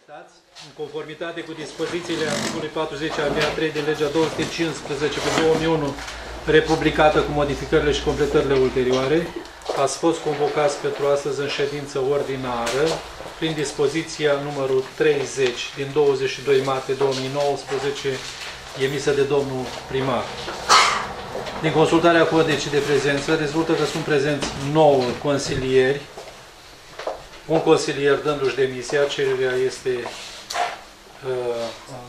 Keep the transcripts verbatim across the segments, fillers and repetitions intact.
adoptați în conformitate cu dispozițiile articolului patruzeci alineat trei din legea două sute cincisprezece pe două mii unu, republicată cu modificările și completările ulterioare. Ați fost convocați pentru astăzi în ședință ordinară prin dispoziția numărul treizeci din douăzeci și doi martie două mii nouăsprezece, emisă de domnul primar. Din consultarea codecii de prezență rezultă că sunt prezenți nouă consilieri, un consilier dându-și demisia, cererea este, uh,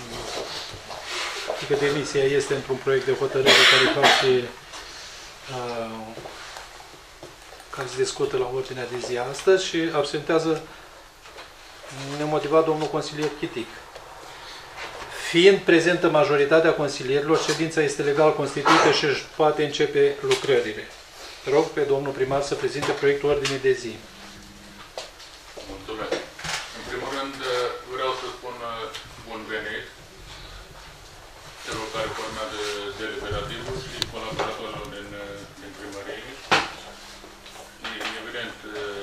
că demisia este într-un proiect de hotărâre care face, uh, care se discută la ordinea de zi astăzi și absentează nemotivat domnul consilier Chitic. Fiind prezentă majoritatea consilierilor, ședința este legal constituită și își poate începe lucrările. Rog pe domnul primar să prezinte proiectul ordinii de zi. Mulțumesc. În primul rând, vreau să spun bun venit celor care formează deliberativul și colaboratorilor din, din primărie. Evident,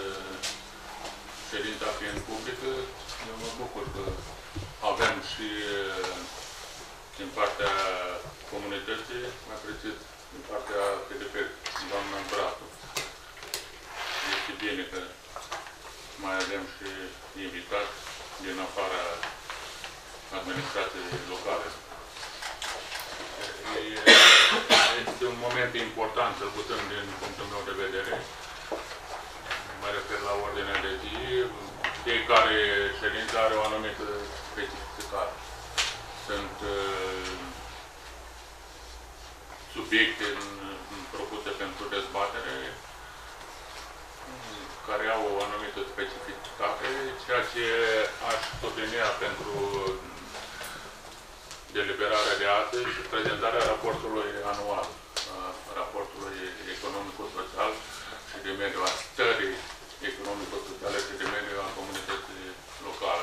ședința fiind publică, eu mă bucur că avem și din partea comunității, mai precis din partea P D P, doamna Bratu. Este bine că mai avem și invitați din afara administrației locale. Este un moment important, cel puțin din punctul meu de vedere. Mă refer la ordinea de zi. Fiecare ședință are o anumită specificare. Sunt uh, subiecte propuse pentru dezbatere care au o anumită specificitate, ceea ce aș sublinia pentru deliberarea de astăzi și prezentarea raportului anual, raportului economico-social și de mediu, a stării economico-sociale și de mediu a comunității locale.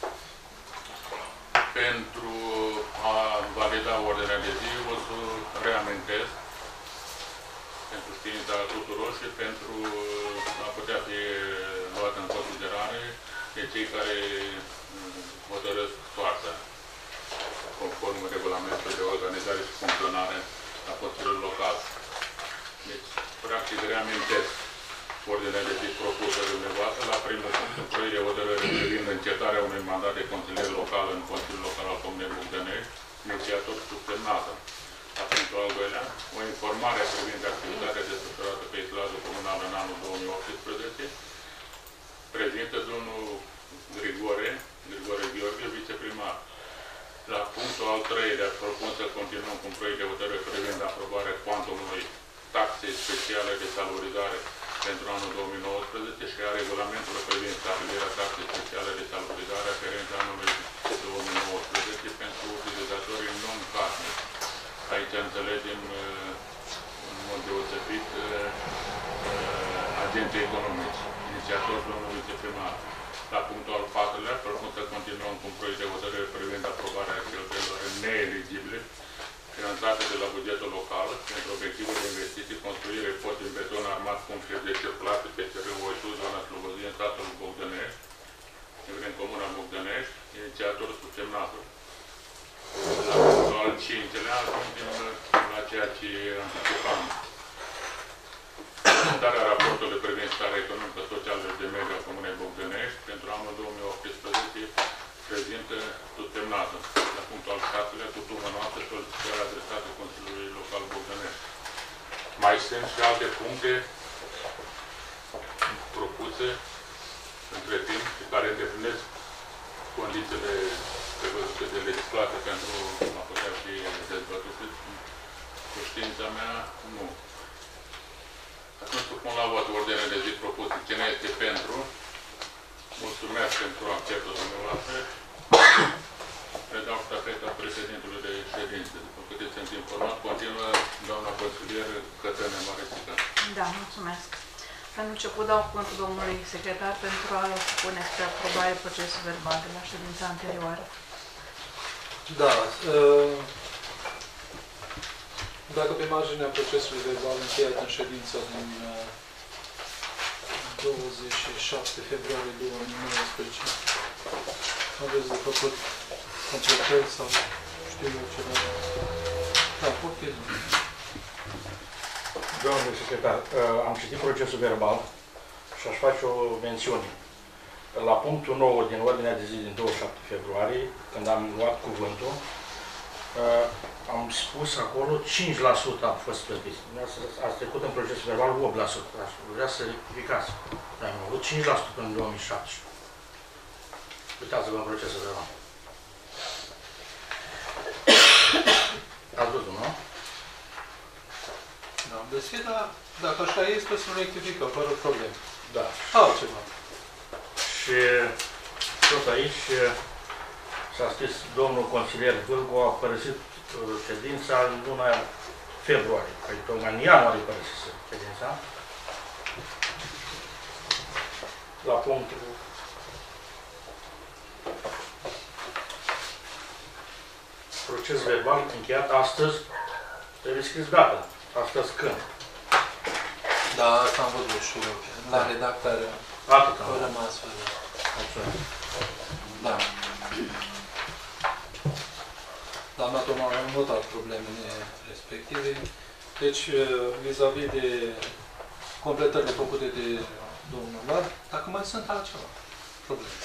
Pentru a valida ordinea de zi, o să reamintesc pentru știința tuturor și pentru a putea fi luat în considerare de cei care hotărăsc soarta conform regulamentului de organizare și funcționare a Consiliului Local. Deci, practic, reamintesc ordinea de zi propusă dumneavoastră la primul punct, în proiect de hotărâre privind încetarea unui mandat de consilier local în Consiliul Local al Comunei Bogdănești, inițiator subsemnată. La punctul al doilea, o informare privind activitatea desfășurată pe etalajul comunal în anul două mii optsprezece, prezintă domnul Grigore, Grigore Gheorghe, viceprimar. La punctul al treilea, propun să continuăm cu un proiect de hotărâre privind aprobarea cuantumului taxe speciale de salarizare pentru anul două mii nouăsprezece și a regulamentului privind stabilirea taxei speciale de salarizare aferente anului două mii nouăsprezece pentru utilizatorii non-casnici. Aici înțelegem în mod deosebit agenții economici, inițiator domnul viceprimar. La punctul al patrulea, propun să continuăm cu un proiect de hotărâre privind aprobarea cheltuielilor neeligibile finanțate de la bugetul local pentru obiectivul de investiții, construire pod în beton armat cu de circulație pe teren Oitu, zona Slobozia, în statul Bogdănești, în comuna Bogdănești, inițiator subsemnatul. La punctul al cincilea, ajungem la ceea ce anticipam. Prezentarea raportului privind starea economică, socială și de mediu a Comunei Bogdănești pentru anul două mii optsprezece prezintă subsemnată. La punctul al șaselea, cu suma noastră, solicitarea adresată Consiliului Local Bogdănești. Mai sunt și alte puncte propuse între timp și care îndeplinesc condițiile prevăzute de legislație pentru a putea fi dezbătute. Cu știința mea, nu. Atunci supun la vot ordinea de zi propusă. Cine este pentru? Mulțumesc pentru acceptul dumneavoastră. Predau ștafeta președintului de ședință. După câte sunt informat, continuă doamna consilier Cătălina Maresica. Da, mulțumesc. Pentru început dau cuvântul domnului secretar pentru a pune spre aprobare procesul verbal de la ședința anterioară. Da. Dacă pe marginea procesului verbal încheiat în ședința din douăzeci și șapte februarie două mii nouăsprezece aveți de făcut completări sau știu eu ceva. Da, poftim. Domnule secretar, am citit procesul verbal și aș face o mențiune. La punctul nouă din ordinea de zi din douăzeci și șapte februarie, când am luat cuvântul, am spus acolo cinci la sută a fost plătiți. Ați trecut în procesul verbal opt la sută. Aș vrea să rectificați. Dar am avut cinci la sută până în două mii șaptesprezece. Uitați-vă în procesul verbal. Ați văzut, nu? Da, am găsit, dar dacă așa este, să nu rectificăm, fără probleme. Da. Altceva. Și tot aici s-a scris domnul consilier Vâlcu a părăsit ședința în luna februarie. Păi tocmai în ianuarie părăsit ședința. La punctul proces verbal încheiat astăzi, trebuie scris data. Astăzi când? Da, asta am văzut și eu. La redactare. Atât am Au văzut. rămas fără. Mulțumesc. Da. Doamna Toma a notat problemele respective. Deci, vis-a-vis -vis de completările făcute de domnul Vlad, dacă mai sunt altceva probleme.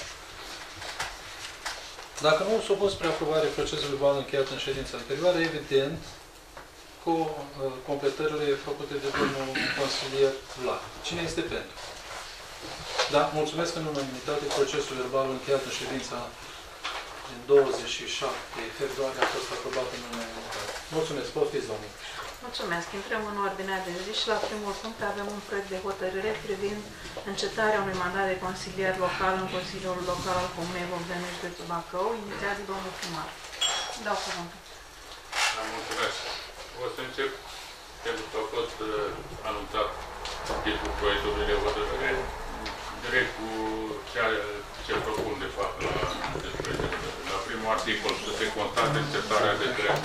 Dacă nu s-a pus spre aprobare procesul verbal încheiat în ședința anterioară, evident, cu uh, completările făcute de domnul consilier Vlad. Cine este pentru? Da, mulțumesc în unanimitate. Procesul verbal încheiat în ședința din douăzeci și șapte februarie a fost aprobat în unanimitate. Mulțumesc, poftiți, domnule. Mulțumesc. Intrăm în ordinea de zi și la primul punct avem un proiect de hotărâre privind încetarea unui mandat de consilier local în Consiliul Local al Comunei Bogdănești de Bacău, inițiat de domnul primar. Dau cuvântul. Da, mulțumesc. O să încep, pentru că a fost uh, anunțat titlul proiectului de hotărâre, direct cu ceea ce propun, de fapt, la, despre, la primul articol, să se constate încetarea de drept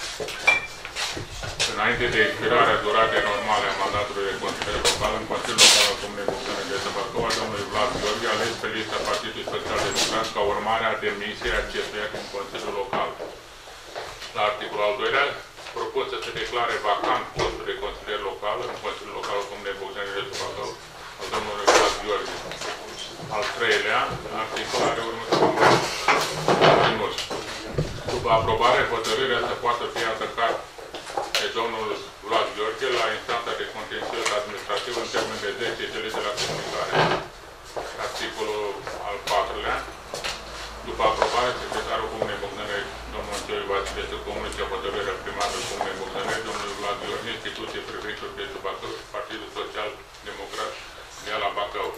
înainte de expirarea duratei normale a mandatului de consilier local în Consiliul Local al Comunei Bogdănești de Bacău a domnului Vlad Gheorghe, ales pe lista Partidului Social Democrat ca urmare a demisiei acestuia din Consiliul Local. La articolul al doilea, propun să se declare vacant postul de consilier local în Consiliul Local al Comunei Bogdănești de Bacău al domnului Vlad Gheorghe. Al treilea, articol are următorul minus. După aprobare, hotărârea să poată fi atacat de domnul Vlad Gheorghe la instanța de contencios administrativ în termen de zece zile de la comunicare. Articolul al patrulea. După aprobare, secretarul Comunei Bogdănești, domnul Antoiu Vasile, să comunice hotărârea primarului Comunei Bogdănești, domnul Vlad Gheorghe, instituție prefectul de Bacău, Partidul Social Democrat de la Bacău.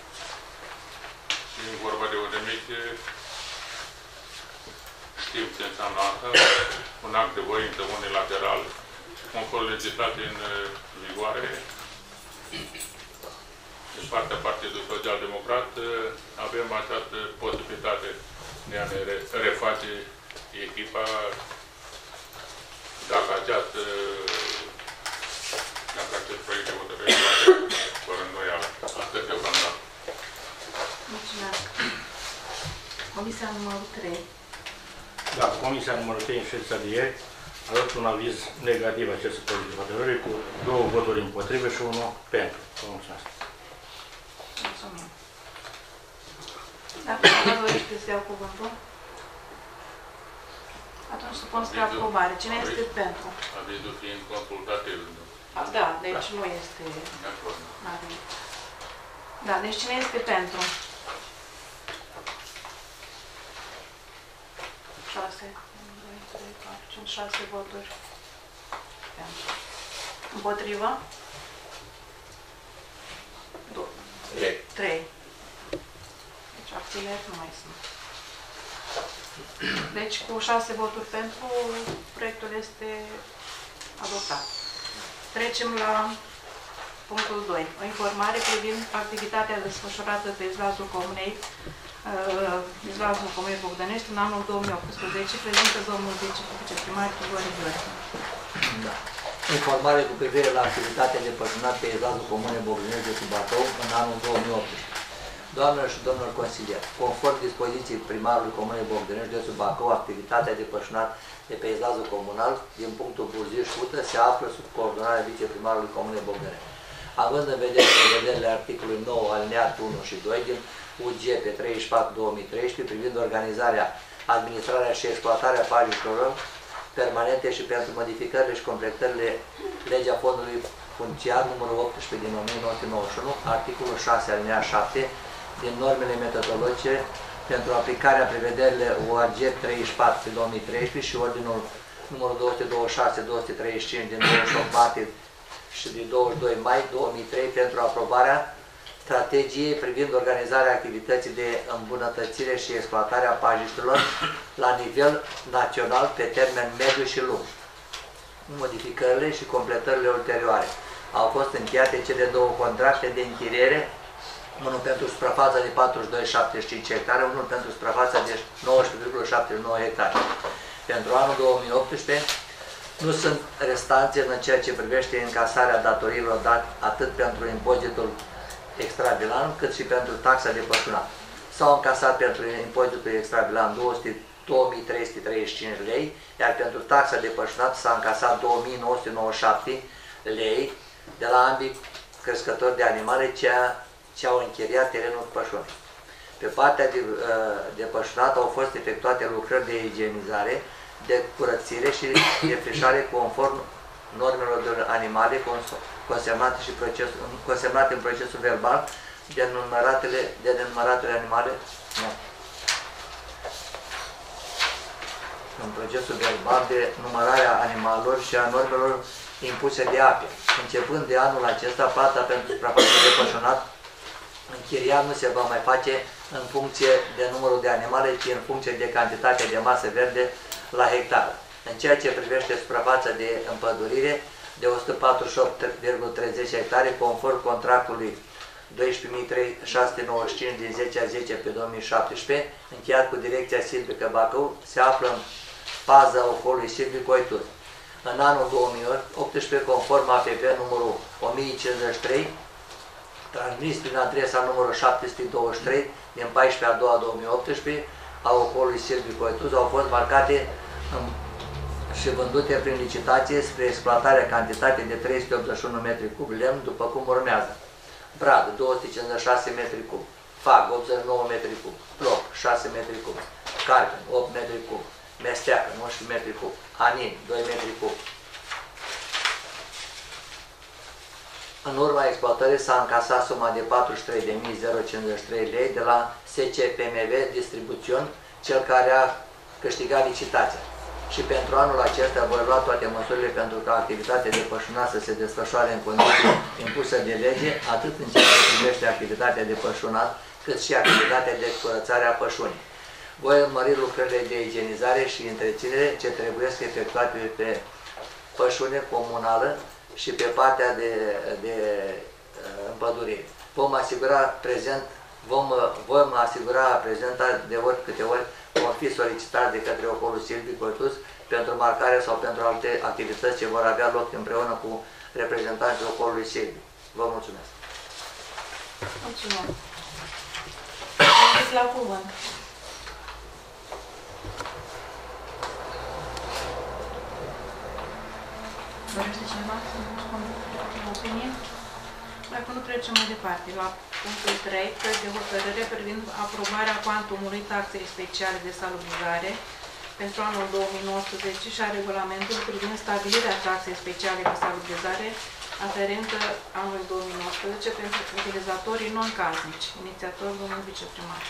Și în vorba de o demisie, știm ce înseamnă asta, un act de voință unilateral, conform legislației în vigoare, din partea Partidului Social Democrat, avem această posibilitate de a ne reface echipa dacă această dacă acest proiect de hotărâre fără îndoială. Asta deocamdată. Mulțumesc. Comisia numărul trei. Da, Comisia numărul trei în ședința de ieri a dat un aviz negativ acestui proiect de hotărâre cu două voturi împotrivă și unul pentru. Vă mulțumesc. Mulțumim. Dacă nu dorește să iau cuvântul, atunci supun spre aprobare. Cine este pentru? Avizul fiind consultativ. Da, deci nu este... Da, deci cine este pentru? șase, unu, doi, trei, patru, cinci, șase voturi. Pentru. Împotriva? doi. trei. Deci abțineri nu mai sunt. Deci cu șase voturi pentru, proiectul este adoptat. Trecem la punctul doi. O informare privind activitatea desfășurată pe izlazul Comunei uh, izlazul Comunei Bogdănești în anul două mii optsprezece, prezintă domnul viceprimar Grigore Gheorghe. Da. Informare cu privire la activitatea desfășurată pe izlazul Comunei Bogdănești de Bacău în anul două mii optsprezece. Doamnelor și domnilor consilieri, conform dispoziției primarului Comunei Bogdănești, județul Bacău, activitatea de pășunat de peisajul comunal din punctul Burziș-Ută se află sub coordonarea viceprimarului Comunei Bogdănești. Având în vedere prevederile articolului nouă, alineat unu și doi din U G pe treizeci și patru două mii treisprezece privind organizarea, administrarea și exploatarea pajiștilor permanente și pentru modificările și completările legea fondului funciar numărul optsprezece din o mie nouă sute nouăzeci și unu, articolul șase alineat șapte din normele metodologice pentru aplicarea prevederile U A G treizeci și patru două mii treisprezece și ordinul numărul două sute douăzeci și șase două sute treizeci și cinci din douăzeci și opt martie și din douăzeci și doi mai două mii trei pentru aprobarea strategiei privind organizarea activității de îmbunătățire și exploatare a pajiștilor la nivel național pe termen mediu și lung. Modificările și completările ulterioare. Au fost încheiate cele două contracte de închiriere, unul pentru suprafața de patruzeci și doi virgulă șaptezeci și cinci hectare, unul pentru suprafața de nouăsprezece virgulă șaptezeci și nouă hectare. Pentru anul două mii optsprezece nu sunt restanțe în ceea ce privește încasarea datoriilor date atât pentru impozitul extrabilan cât și pentru taxa de pășunat. S-au încasat pentru impozitul extrabilan două mii trei sute treizeci și cinci lei, iar pentru taxa de pășunat s-a încasat două mii nouă sute nouăzeci și șapte lei de la ambii crescători de animale ce au închiriat terenul pășunii. Pe partea de, de pășunat au fost efectuate lucrări de igienizare, de curățire și de frișare conform normelor de animale consemnate, și proces, consemnate în procesul verbal de numeratele, de numeratele animale. Nu. În procesul verbal de numărarea animalelor și a normelor impuse de ape. Începând de anul acesta, plata pentru suprafața de pășunat închiriat nu se va mai face în funcție de numărul de animale, ci în funcție de cantitatea de masă verde la hectar. În ceea ce privește suprafața de împădurire de o sută patruzeci și opt virgulă treizeci hectare, conform contractului doisprezece mii șase sute nouăzeci și cinci din zece a zece pe două mii șaptesprezece, încheiat cu direcția silvică Bacău, se află în paza ocolului silvic Oituz. În anul două mii optsprezece, conform A P P numărul o mie cincizeci și trei, transmis prin adresa numărul șapte sute douăzeci și trei din paisprezece a doua două mii optsprezece a ocolului silvic Oituz, au fost marcate în, și vândute prin licitație spre exploatarea cantității de trei sute optzeci și unu metri cub lemn, după cum urmează: brad două sute cincizeci și șase metri cub, fag optzeci și nouă metri cub, plop șase metri cub, carpen opt metri cub, mesteacă nouăsprezece metri cub, anin doi metri cub. În urma exploatării s-a încasat suma de patruzeci și trei de mii cincizeci și trei lei de la S C P M V Distribuțion, cel care a câștigat licitația. Și pentru anul acesta voi lua toate măsurile pentru ca activitatea de pășunat să se desfășoare în condiții impuse de lege, atât în ceea ce privește activitatea de pășunat, cât și activitatea de curățare a pășunii. Voi urmări lucrările de igienizare și întreținere ce trebuie să efectuate pe pășune comunală și pe partea de, de împădurire. Vom asigura prezent, vom, vom asigura prezenta de ori câte ori vor fi solicitat de către ocolul silvic Oituz pentru marcare sau pentru alte activități ce vor avea loc împreună cu reprezentanții ocolului silvic. Vă mulțumesc! Mulțumesc! La cuvânt. Dorește cineva să nu spună opinie? Dacă nu, trecem mai departe. La punctul trei, proiect de hotărâre privind aprobarea cuantumului taxei speciale de salubrizare pentru anul două mii nouăsprezece și a regulamentului privind stabilirea taxei speciale de salubrizare aferentă anului două mii nouăsprezece pentru utilizatorii non-casnici. Inițiator, domnul viceprimar.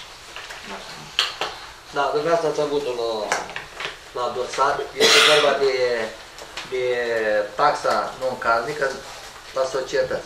Da, dumneavoastră ați avut la, la dosar. Este vorba de, de taxa non-casnică la societăți.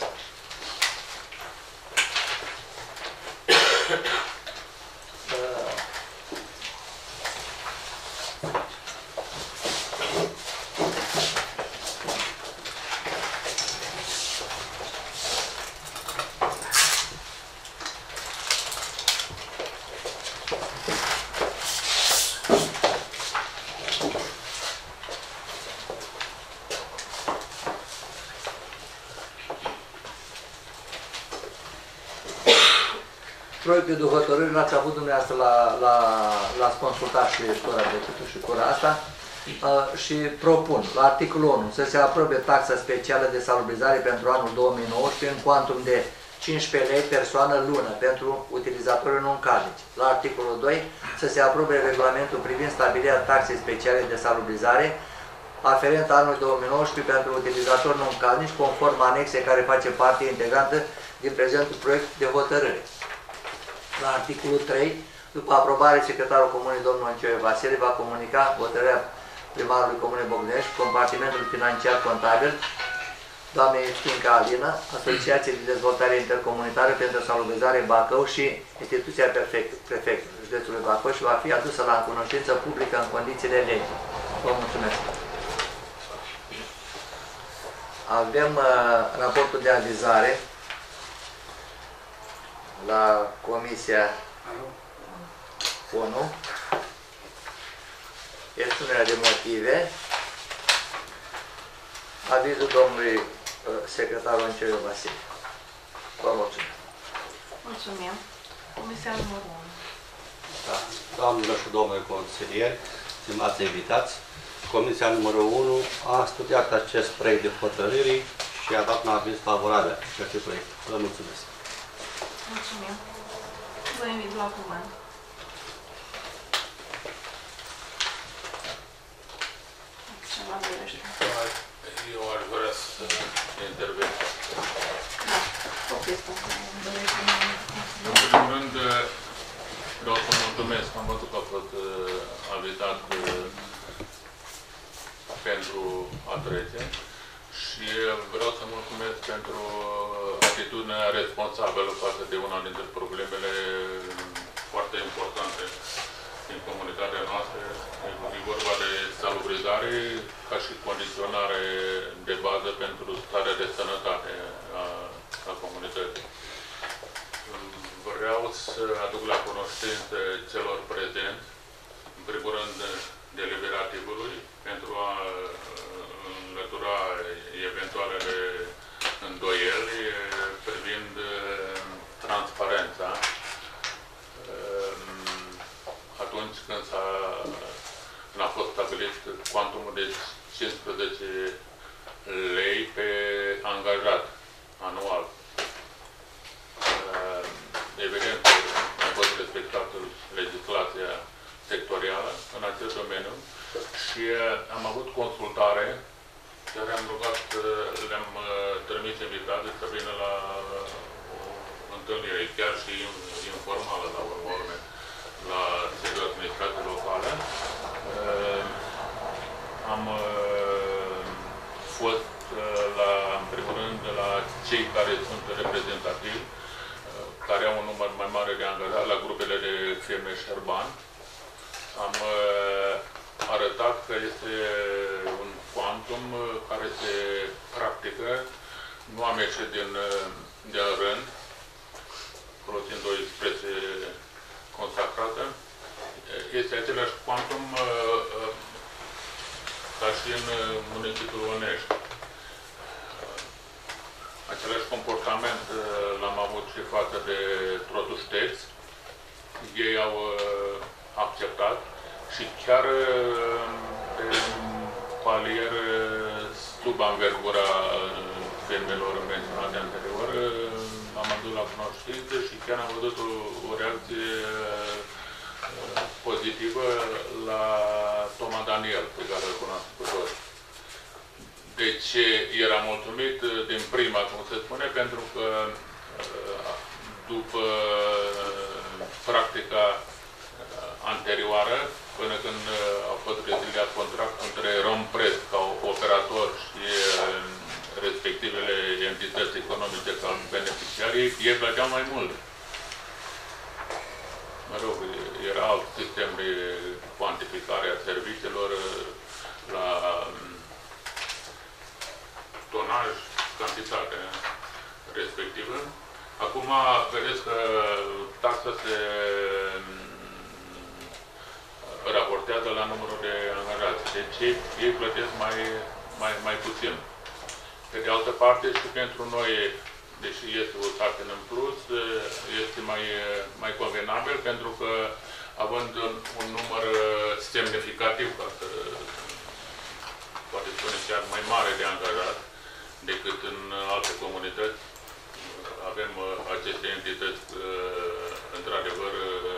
proiectul de hotărâre l-ați avut dumneavoastră, la, la, l-ați consultat și cura de și cura asta uh, și propun la articolul unu să se aprobe taxa specială de salubrizare pentru anul două mii nouăsprezece în cuantum de cincisprezece lei persoană lună pentru utilizatorii non-calnici. La articolul doi să se aprobe regulamentul privind stabilirea taxei speciale de salubrizare aferent anului două mii nouăsprezece pentru utilizatori non-calnici, conform anexei care face parte integrantă din prezentul proiect de hotărâre. La articolul trei, după aprobare, secretarul Comunei, domnul Ancioie Vasile, va comunica hotărârea primarului Comunei Bogdanești, compartimentul financiar contabil, doamnei Stinca Alina, Asociație de Dezvoltare Intercomunitară pentru Salubrizare Bacău și instituția prefectului județului Bacău și va fi adusă la cunoștință publică în condițiile legii. Vă mulțumesc! Avem uh, raportul de avizare la Comisia unu, expunerea de motive, avizul domnului uh, secretarul Ancioie Vasile. Vă mulțumesc. Mulțumim. Comisia numărul unu. Da. Doamnelor și domnule consilieri, stimați invitați, Comisia numărul unu a studiat acest proiect de hotărâri și a dat un aviz favorabil acestui proiect. Vă mulțumesc. Mulțumim. Vă invit la cuvânt. Ceva dorește. Eu aș vrea să intervin. Da. O chestie. În primul rând, vreau să mulțumesc. Am văzut că a fost avitat pentru a trece și vreau să mulțumesc pentru atitudinea responsabilă față de una dintre problemele foarte importante din comunitatea noastră. E vorba de salubrizare ca și condiționare de bază pentru starea de sănătate a, a comunității. Vreau să aduc la cunoștință celor prezenți, în primul rând, deliberativului, pentru a înlătura eventualele îndoieli privind transparența. Atunci când a fost stabilit cuantumul de cincisprezece lei pe angajat anual. Evident, a fost respectată legislația sectorială în acest domeniu și am avut consultare, care am rugat, le-am trimis invitații să vină la o întâlnire, chiar și informală la urmă urme, la sediul administrației locale. Am fost la, în primul rând, la cei care sunt reprezentativi, care au un număr mai mare de angajați, la grupele de firme Șerban. Am uh, arătat că este un quantum care se practică, nu am ieșit din, din rând, folosind o expresie consacrată. Este același quantum uh, uh, ca și în municipiul Onești. Același comportament uh, l-am avut și față de Trotușteț. Ei au uh, acceptat și chiar pe palier sub anvergura firmelor menționate anterior am adus la cunoștință și chiar am văzut o, o reacție pozitivă la Toma Daniel, pe care îl cunosc cu toți. De ce era mulțumit din prima, cum se spune? Pentru că după practica anterioară, până când a fost reziliat contractul între Romprest ca operator și respectivele entități economice ca beneficiarii, ei plăteau mai mult. Mă rog, era alt sistem de cuantificare a serviciilor la tonaj, cantitatea respectivă. Acum, vedeți că taxa se raportează la numărul de angajați. Deci ei, ei plătesc mai, mai, mai puțin. Pe de altă parte, și pentru noi, deși este o sarcină în plus, este mai, mai convenabil pentru că având un, un număr semnificativ, ca să poate spune chiar mai mare de angajați decât în alte comunități, avem aceste entități într-adevăr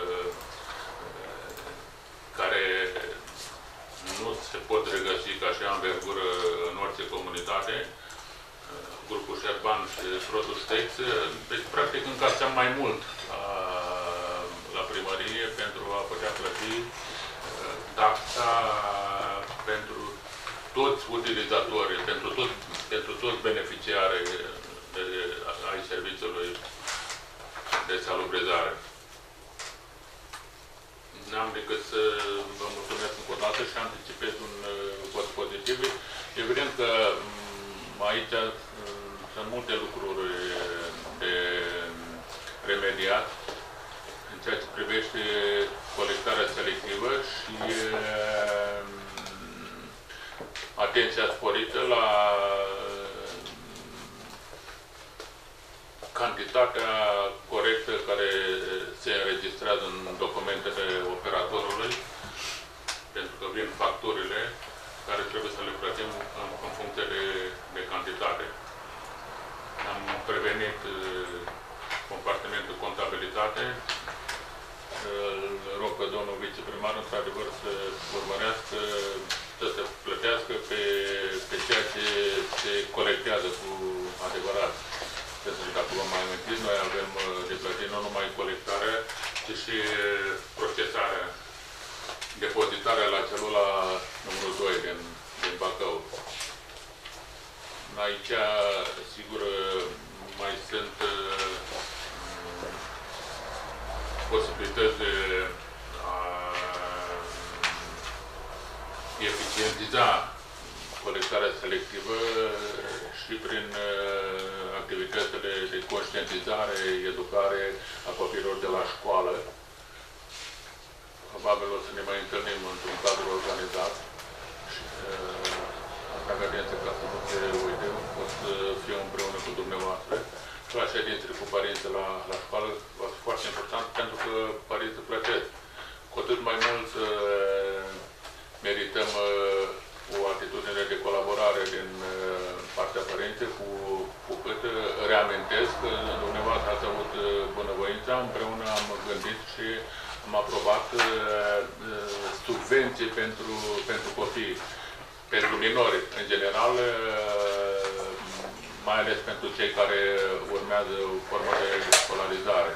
care nu se pot regăsi ca și anvergură în orice comunitate, grupul Șerban și Produstex, deci practic încasăm mai mult la, la primărie pentru a putea plăti taxa pentru toți utilizatorii, pentru, tot, pentru toți beneficiarii de, ai serviciului de salubrizare. N-am decât să vă mulțumesc încă o dată și anticipez un vot pozitiv. Evident că aici sunt multe lucruri de remediat în ceea ce privește colectarea selectivă și atenția sporită la cantitatea corectă care se înregistrează în documentele operatorului, pentru că vin facturile care trebuie să le plătim în, în funcție de, de cantitate. Am prevenit compartimentul contabilitate. Îl rog pe domnul viceprimar, într-adevăr, să urmărească, să se plătească pe, pe ceea ce se colectează cu adevărat. Pentru că, dacă vă mai amintiți, noi avem de plătit nu numai colectarea, ci și procesarea, depozitarea la celula numărul doi din, din Bacău. Aici, sigur, mai sunt uh, posibilități de a eficientiza colectarea selectivă și prin uh, activitățile de conștientizare, educare a copiilor de la școală. Probabil o să ne mai întâlnim într-un cadru organizat și uh, atenție ca să nu se uite, o să fiu împreună cu dumneavoastră. Și la ședințele cu părinții la, la școală va fi foarte important pentru că părinții plătesc. Cu atât mai mult uh, merităm uh, o atitudine de colaborare din uh, partea părinților, cu, cu cât uh, reamintesc că dumneavoastră ați avut uh, bunăvoința, împreună am gândit și am aprobat uh, uh, subvenții pentru, pentru copii, pentru minori, în general, uh, mai ales pentru cei care urmează o formă de școlarizare.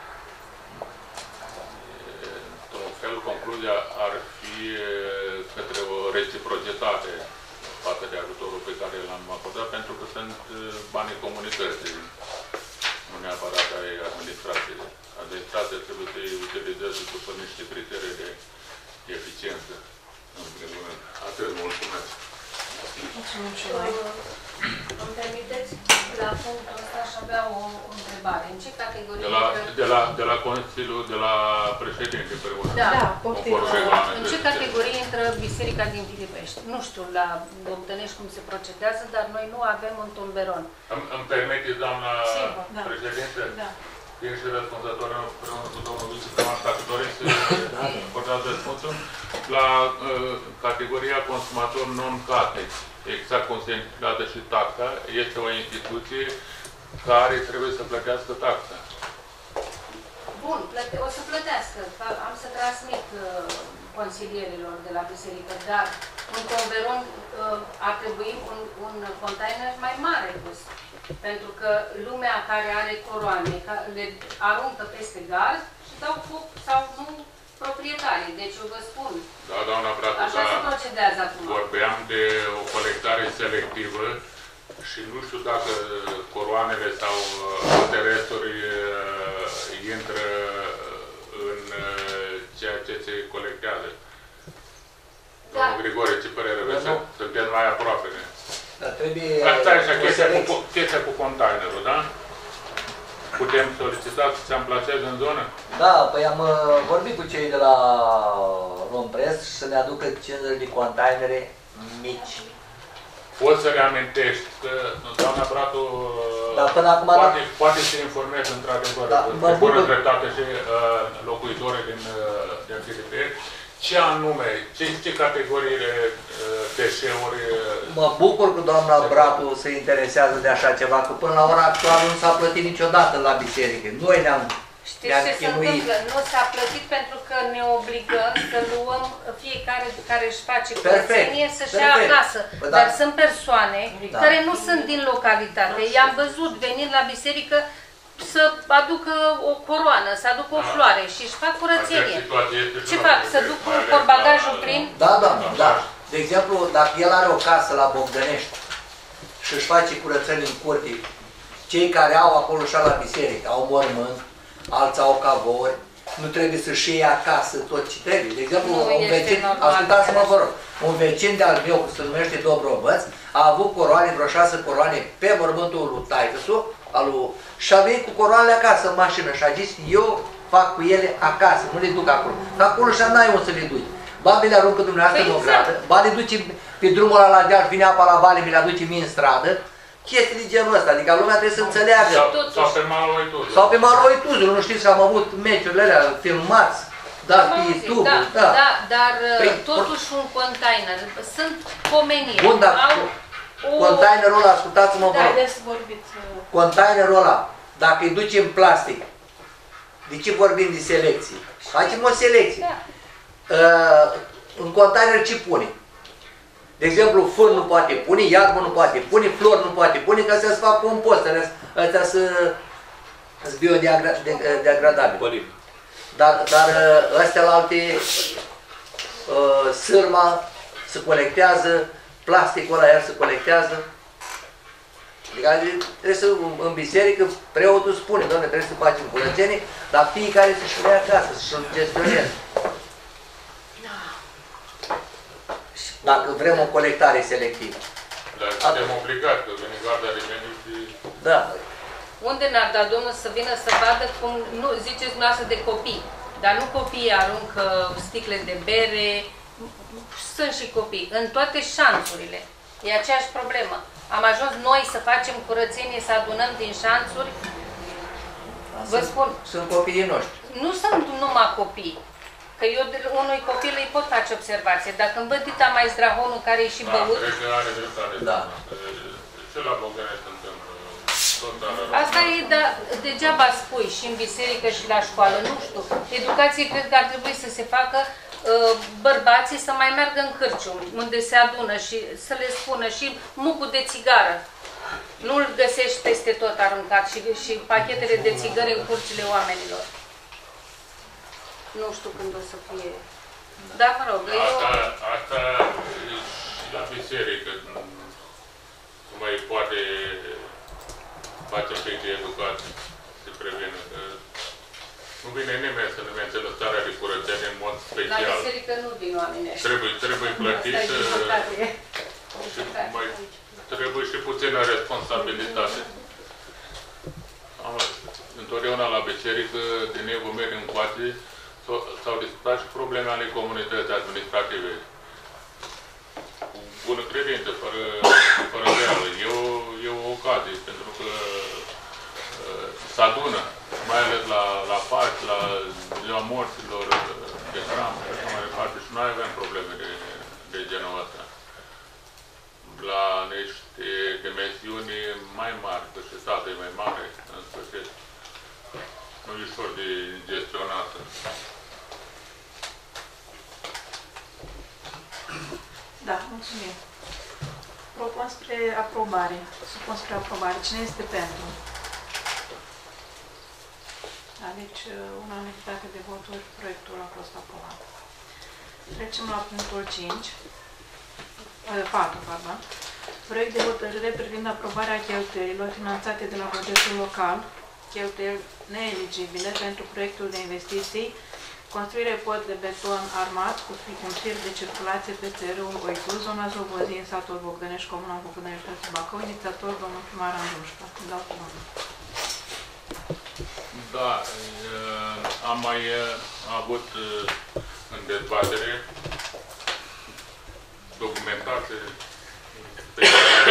Într-un fel, concluzia ar fi către o reciprocitate față de ajutorul pe care l-am acordat, pentru că sunt banii comunității, nu neapărat ai administrației. Administrația trebuie să-i utilizeze după niște criterii de eficiență. În primul rând. Atât, mulțumesc. Mulțumim și noi. Îmi permiteți, la punctul ăsta aș avea o întrebare. În ce categorie... De la, de la, de la Consiliul, de la președinte, preună. Da, da, poftim. În ce categorie intră Biserica din Filipești? Nu știu la Bogdănești cum se procedează, dar noi nu avem un tomberon. Îmi, îmi permiteți, doamna Sigur, da. președinte? Da. Fiind și răspunzător împreună cu domnul viceprimar, dacă doriți să acordați răspunsul, la uh, categoria consumator non-cate, exact cum se intitulează și taxa, este o instituție care trebuie să plătească taxa. Bun, plăte o să plătească. Am să transmit uh, consilierilor de la biserică, dar un tomberon uh, ar trebui un, un container mai mare pus. Pentru că lumea care are coroane le aruncă peste gard și dau foc sau nu proprietarii. Deci eu vă spun. Da, doamna Bratu, așa da, se procedează acum. Vorbeam de o colectare selectivă și nu știu dacă coroanele sau alte resturi uh, intră în uh, ceea ce se colectează. Da. Domnul Grigore, ce părere aveți? Suntem mai aproape. Da, trebuie... Asta e așa, chestia cu, chestia cu containerul, da? Putem solicita să se amplaseze în zonă? Da, păi am uh, vorbit cu cei de la Rompress să ne aducă cincizeci de containere mici. Poți să reamintești că doamna Bratu Dar până acum poate, poate să informeze într-adevăr Da, mă pe bună bucur. dreptate și uh, locuitorii din, uh, din P D P, ce anume, ce, ce categorii de uh, deșeuri uh, Mă bucur că doamna Bratu se interesează de așa ceva, că până la ora actuală nu s-a plătit niciodată la biserică. Noi ne-am Știți ce se întâmplă? Nu s-a plătit pentru că ne obligăm să luăm fiecare care își face curățenie să-și ia perfect. acasă. Păi da. Dar sunt persoane Da. care nu sunt din localitate. I-am văzut venind la biserică să aducă o coroană, să aducă o floare și își fac curățenie. Această situație este și Ce la fac? P D P, Să duc mai ales porbagajul la- prin? Da, doamnă, da. De exemplu, dacă el are o casă la Bogdănești și își face curățenie în curte, cei care au acolo și la biserică, au mormânt, alții au cavori, nu trebuie să-și iei acasă tot ce trebuie. De exemplu, Nu un este vecin, normal. ascultați-mă vă rog, un vecin de-al meu, se numește Dobrovăț, a avut coroane, vreo șase coroane pe mormântul lui taică-su, al lui, și a venit cu coroanele acasă în mașină și a zis, eu fac cu ele acasă, nu le duc acolo. Că acolo și n-ai unde să le duci. Ba mi le aruncă dumneavoastră Păi în o exact. gradă, ba le duce pe drumul ăla la deal, vine apa la vale, mi le aduce mie în stradă. Chestii de genul ăsta, adică lumea trebuie să înțeleagă. Sau, sau pe malul Oituzului. Sau pe malul Oituzului, nu știți că am avut meciurile alea filmați, dar pe Am auzit, YouTube, da, da. da, dar Păi, totuși un container, sunt pomeniri, Bun, dar au o... containerul ăla, ascultați-mă vă Da, rog, haideți să vorbiți. uh, containerul ăla, dacă îi duci în plastic, de ce vorbim de selecție? Facem o selecție. Da. Uh, în container ce pune? De exemplu, fân nu poate pune, iarbă nu poate pune, flori nu poate pune, ca să se facă compost, astea să sunt biodegradabile. Poliv. Dar, dar astea la alte, uh, sârma se colectează, plasticul ăla iar se colectează. Adică trebuie să, în biserică, preotul spune, doamne, trebuie să facem curățenie, dar fiecare să-și le ia acasă, să-și gestioneze. Dacă vrem o colectare selectivă. Dar suntem obligați, că vine garda de mediu și... Da. Unde n-ar da Domnul să vină să vadă cum, nu ziceți dumneavoastră de copii, dar nu copiii aruncă sticle de bere, sunt și copii, în toate șanțurile. E aceeași problemă. Am ajuns noi să facem curățenie, să adunăm din șanțuri. Vă spun, Sunt copiii noștri. nu sunt numai copii. Că eu de unui copil îi pot face observație. Dacă îmi văd dita mai zdrahonul care e și Da, băut, cred că are dreptate. Da. Ce la Bogdanești se întâmplă? Tot dar asta e, dar degeaba spui și în biserică și la școală, nu știu. Educație cred că ar trebui să se facă uh, bărbații să mai meargă în cârcium, unde se adună și să le spună și mucul de țigară. Nu-l găsești peste tot aruncat și, și pachetele de țigări în curțile oamenilor. Nu știu când o să fie. Da, mă rog, eu... Asta, asta e și la biserică. Nu mai poate face un pic de educație, se previne. Că nu vine nimeni să nu mențină starea de curățenie în mod La special. biserică nu vin oamenii ăștia. Trebuie, trebuie plătit Asta e din păcate. și mai trebuie și puțină responsabilitate. Am, întotdeauna la biserică, din evul meu încoace, s-au discutat și probleme ale comunității administrative. Cu bună credință, fără, fără reală. E o, e o ocazie, pentru că uh, se adună, mai ales la, la Paști, la ziua morților, de hram, și așa mai departe. Și noi avem probleme de, de genul ăsta. La niște dimensiuni mai mari, că și statul e mai mare, în sfârșit. Nu e ușor de gestionat. Da, mulțumim. Propun spre aprobare. Supun spre aprobare. Cine este pentru? Da, deci unanimitate de voturi, proiectul a fost aprobat. Trecem la punctul cinci. patru, pardon. Proiect de hotărâre privind aprobarea cheltuielilor finanțate de la bugetul local, cheltuieli neeligibile pentru proiectul de investiții, construire pod de beton armat cu un fir de circulație peste râul Oituz, zona Zobozii, în satul Bogdănești, comuna Bogdănești, județul Bacău, inițiator domnul primar Andrușca. Dau cuvântul. Da, am mai avut în dezbatere documentate pe care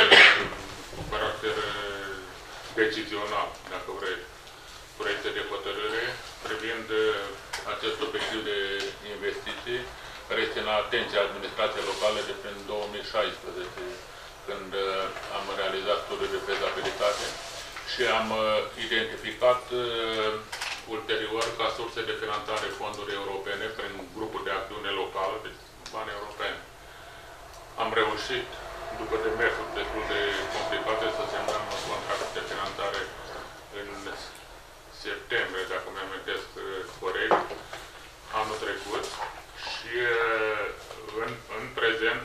decizional, dacă vreți, proiecte de hotărâre privind acest obiectiv de investiții, care este în atenția administrației locale de prin două mii șaisprezece, când am realizat studiul de fezabilitate și am identificat ulterior ca surse de finanțare fonduri europene prin grupul de acțiune locală, deci bani europeni. Am reușit, după demersuri destul de complicate, să semnăm un contract de finanțare în septembrie, dacă mi amintesc corect, anul trecut. Și în, în prezent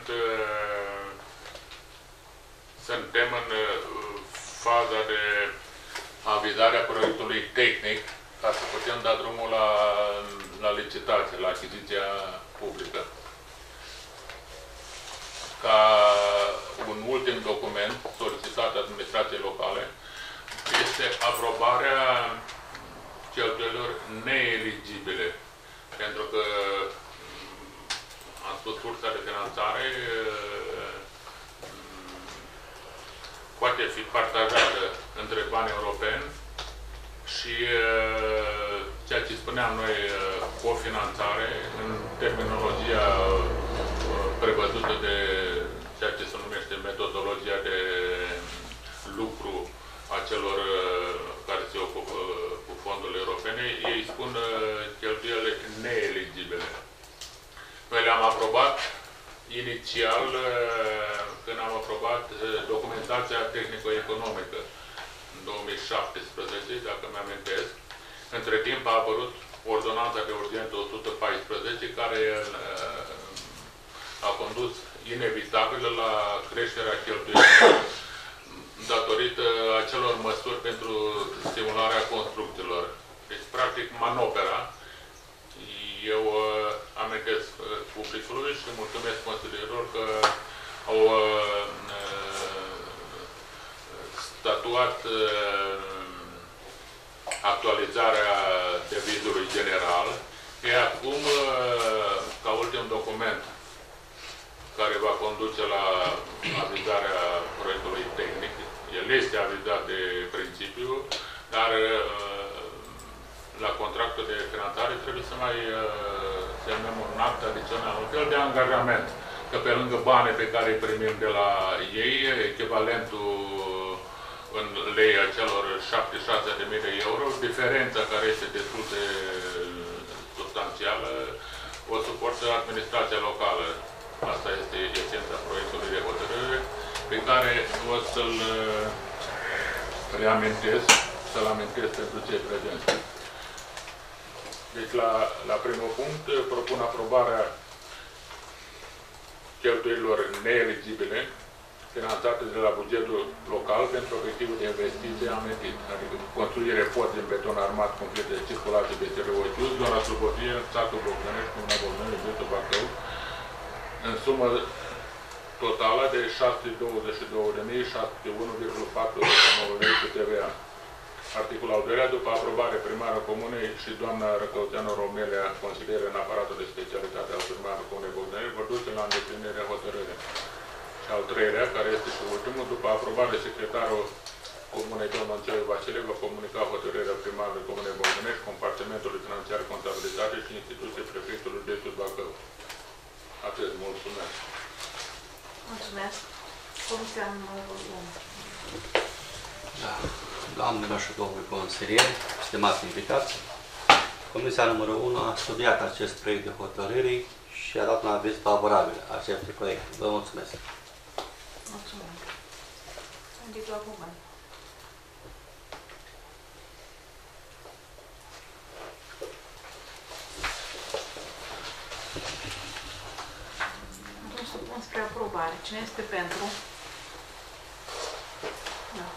suntem în faza de avizare a proiectului tehnic ca să putem da drumul la, la licitație, la achiziția publică. Ca un ultim document solicitat administrației locale este aprobarea cheltuielilor neeligibile. Pentru că am spus, sursa de finanțare poate fi partajată între bani europeni și ceea ce spuneam noi, cofinanțare, în terminologia prevăzută de ceea ce se numește metodologia de lucru a celor care se ocupă cu fondurile europene, ei spun cheltuielile neeligibile. Noi le-am aprobat inițial când am aprobat documentația tehnico-economică în două mii șaptesprezece, dacă mi-amintesc. Între timp a apărut ordonanța de urgență o sută paisprezece, care a condus inevitabil la creșterea cheltuielilor datorită acelor măsuri pentru stimularea construcțiilor. Deci, practic, manopera. Eu uh, amintesc uh, publicului și mulțumesc consilierilor că au uh, statuat uh, actualizarea devizului general. E acum, uh, ca ultim document care va conduce la avizarea proiectului tehnic, el este avizat de principiu, dar la contractul de finanțare trebuie să mai semnăm un act adițional, un fel de angajament, că pe lângă banii pe care îi primim de la ei, echivalentul în lei a celor șaptezeci și șase de mii de euro, diferența care este destul de substanțială, o suportă administrația locală. Asta este esența proiectului de hotărâre, pe care o să-l reamintesc, să-l amintesc pentru cei prezenți. Deci, la, la primul punct, propun aprobarea cheltuielilor neeligibile finanțate de la bugetul local pentru obiectivul de investiție amintit, adică construire pod din beton armat complet de circulație B S R O Ciuz, zona Slobodie, satul Bogdănești, comuna Bogdănești, județul Bacău, în sumă totală de șase sute douăzeci și două de mii șase sute unu virgulă patruzeci și nouă lei cu T V A. Articolul al doilea, după aprobare primară comunei și doamna Răcăuțeanu Romelea, consiliere în aparatul de specialitate al primarului comunei Bogdănești, vă duce la îndeplinirea hotărârii. Și al treilea, care este și ultimul, după aprobare, secretarul comunei domnul Anțelu Vasile va comunica hotărârea primarului comunei Bogdănești, compartimentului financiar, contabilitate și instituției prefectului județul Bacău. Atât, mulțumesc. Mulțumesc. Comisia numărul unu. Da. Doamnelor și domnului consilieri, stimați invitați, Comisia numărul unu a studiat acest proiect de hotărâri și a dat un aviz favorabil acestui proiect. Vă mulțumesc. Mulțumesc. Indic la cuvânt. Atunci supun spre aprobare. Cine este pentru? Da.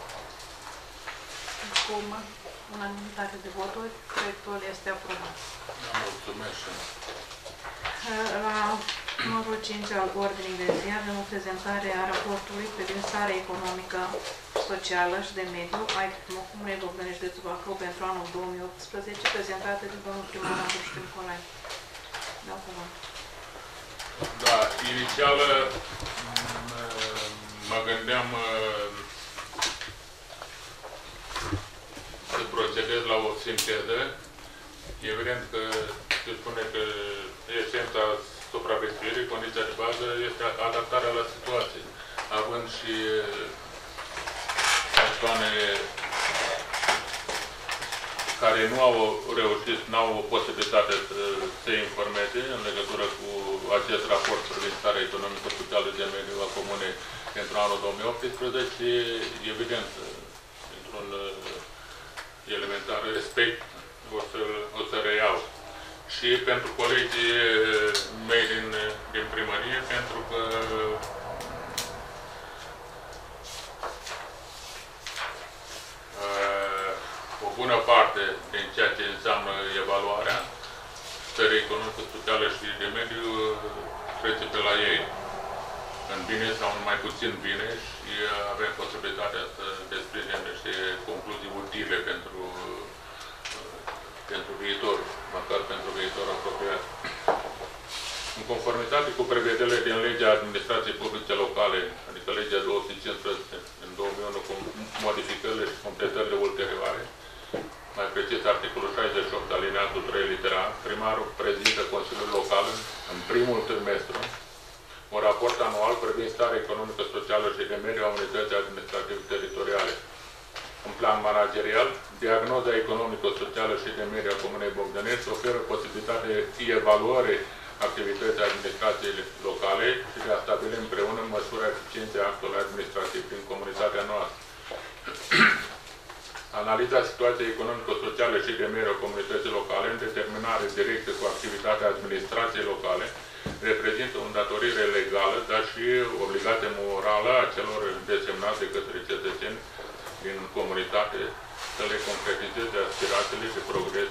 Acum, unanimitate de voturi, proiectul este aprobat. Mulțumesc. La numărul cinci al ordinii de zi avem o prezentare a raportului privind starea economică, socială și de mediu a Comunei Bogdănești de Bacău pentru anul două mii optsprezece, prezentată de domnul primar Andrușcu Nicolae. Dau cuvânt. Da, inițial mă gândeam procedez la o sinteză. Evident că se spune că esența supraviețuirii, condiția de bază, este adaptarea la situație. Având și persoane care nu au reușit, nu au o posibilitate să se informeze în legătură cu acest raport privind starea economică-socială de mediu a Comunei pentru anul două mii optsprezece, evident, într-un elementar respect, o să, o să reiau. Și pentru colegii mei din, din primărie, pentru că uh, o bună parte din ceea ce înseamnă evaluarea stării economică, socială și de mediu trece pe la ei, în bine sau în mai puțin bine, și avem posibilitatea să desprindem niște concluzii utile pentru, pentru viitor, măcar pentru viitor apropiat. În conformitate cu prevederile din legea administrației publice locale, adică legea două sute cincisprezece în două mii unu, cu modificările și completările ulterioare, mai precis articolul șaizeci și opt alineatul trei litera, primarul prezintă Consiliul Local în primul trimestru un raport anual privind starea economică, socială și de mediu a unității administrative teritoriale. În plan managerial, diagnoza economică, socială și de mediu a Comunei Bogdănești oferă posibilitatea evaluării activității administrației locale și de a stabili împreună măsura eficienței actului administrativ din comunitatea noastră. Analiza situației economico-sociale și de mediu a comunității locale în determinare directă cu activitatea administrației locale reprezintă o îndatorire legală, dar și obligație morală a celor desemnați de către cetățeni din comunitate să le concretizeze aspirațiile de progres.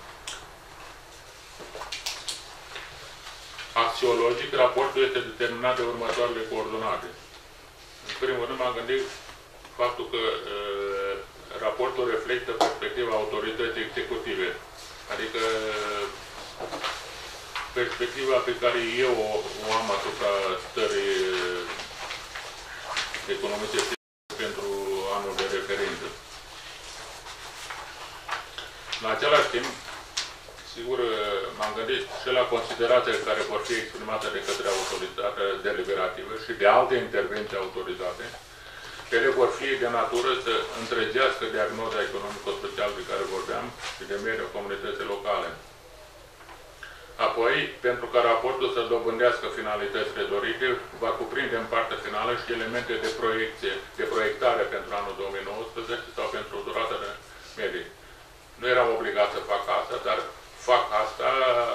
Axiologic, raportul este determinat de următoarele coordonate. În primul rând m-am gândit faptul că uh, raportul reflectă perspectiva autorității executive, adică perspectiva pe care eu o, o am asupra stării economice pentru anul de referință. În același timp, sigur, m-am gândit și la considerațiile care vor fi exprimate de către autoritatea deliberativă și de alte intervenții autorizate. Ele vor fi de natură să întregească diagnoza economico-socială de care vorbeam și de mediu comunității locale. Apoi, pentru ca raportul să dobândească finalitățile dorite, va cuprinde în partea finală și elemente de proiecție, de proiectare pentru anul două mii nouăsprezece sau pentru durata de medie. Nu eram obligat să fac asta, dar fac asta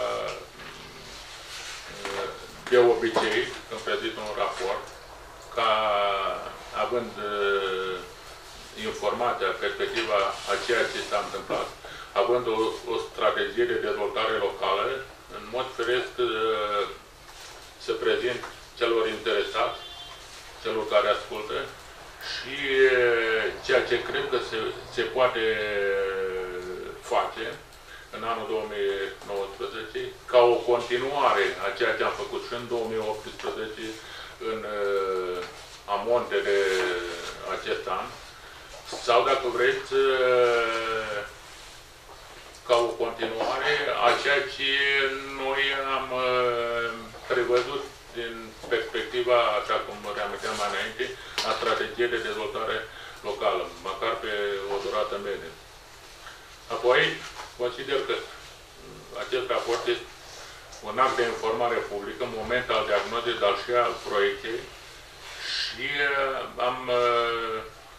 de obicei, când prezint un raport, ca având uh, informația, perspectiva a ceea ce s-a întâmplat, având o, o strategie de dezvoltare locală, în mod firesc uh, să prezint celor interesați, celor care ascultă, și uh, ceea ce cred că se, se poate face în anul două mii nouăsprezece, ca o continuare a ceea ce am făcut și în două mii optsprezece, în uh, amonte de acest an, sau, dacă vreți, uh, ca o continuare a ceea ce noi am uh, prevăzut din perspectiva, așa cum reaminteam mai înainte, a strategiei de dezvoltare locală, măcar pe o durată medie. Apoi, consider că acest raport este un act de informare publică, în moment al diagnozei, dar și al proiectei, și am uh,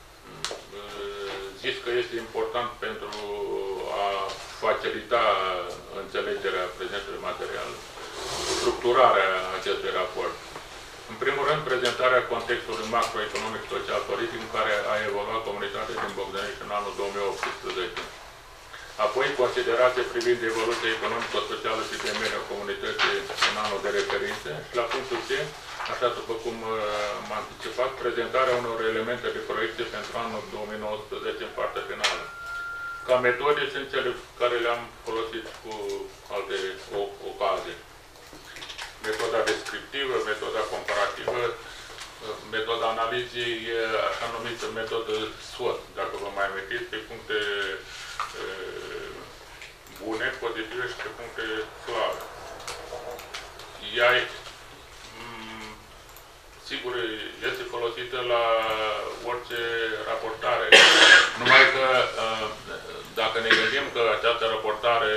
zis că este important pentru a facilita înțelegerea prezentului material, structurarea acestui raport. În primul rând, prezentarea contextului macroeconomic, social, politic în care a evoluat comunitatea din Bogdănești în anul două mii optsprezece. Apoi, considerație privind evoluția economico-socială și de mediu a comunității în anul de referință. Și la punctul C, așa după cum m-am anticipat, prezentarea unor elemente de proiecție pentru anul două mii nouăsprezece în partea finală. Ca metode sunt cele care le-am folosit cu alte ocazii. Metoda descriptivă, metoda comparativă, metoda analizei, așa numită metodă SWOT, dacă vă mai amintiți, pe puncte bune, pozitive și pe puncte slabe. Ea, sigur, este folosită la orice raportare. Numai că, dacă ne gândim că această raportare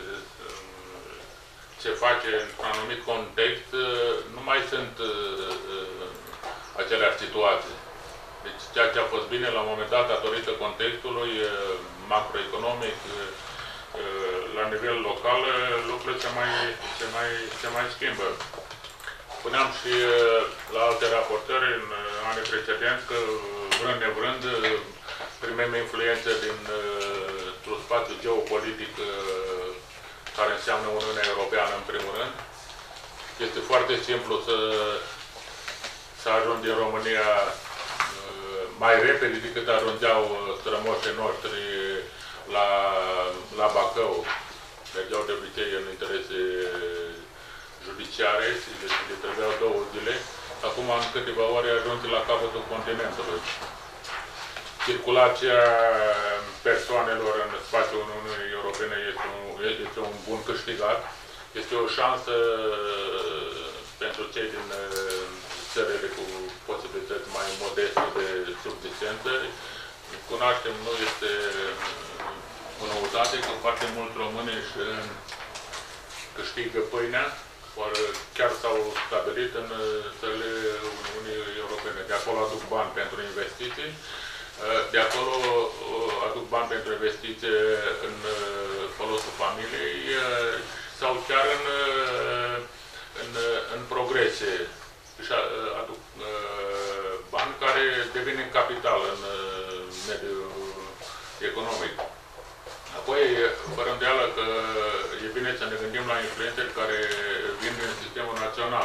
se face într-un anumit context, nu mai sunt aceleași situații. Deci ceea ce a fost bine la un moment dat, datorită contextului macroeconomic, la nivel local, lucrurile se mai, se mai, se mai schimbă. Spuneam și la alte raportări în anii precedenți că, vrând nevrând, primim influențe din un spațiu geopolitic care înseamnă Uniunea Europeană în primul rând. Este foarte simplu să, să ajungi în România mai repede decât ajungeau strămoșii noștri la, la Bacău. Mergeau de obicei în interese judiciare și le trebuiau două zile. Acum, în câteva ore, ajunge la capătul continentului. Circulația persoanelor în spațiul Uniunii Europene este un, este un bun câștigat. Este o șansă pentru cei din țările cu posibilități mai modeste de subsistență. Cunoaștem, nu este o noutate că foarte mulți români își câștigă pâinea, chiar s-au stabilit în țările Uniunii Europene. De acolo aduc bani pentru investiții, de acolo aduc bani pentru investiții în folosul familiei sau chiar în, în, în progrese. Și aduc bani care devin în capital în mediul economic. Apoi, fără îndoială că e bine să ne gândim la influențele care vin din sistemul național.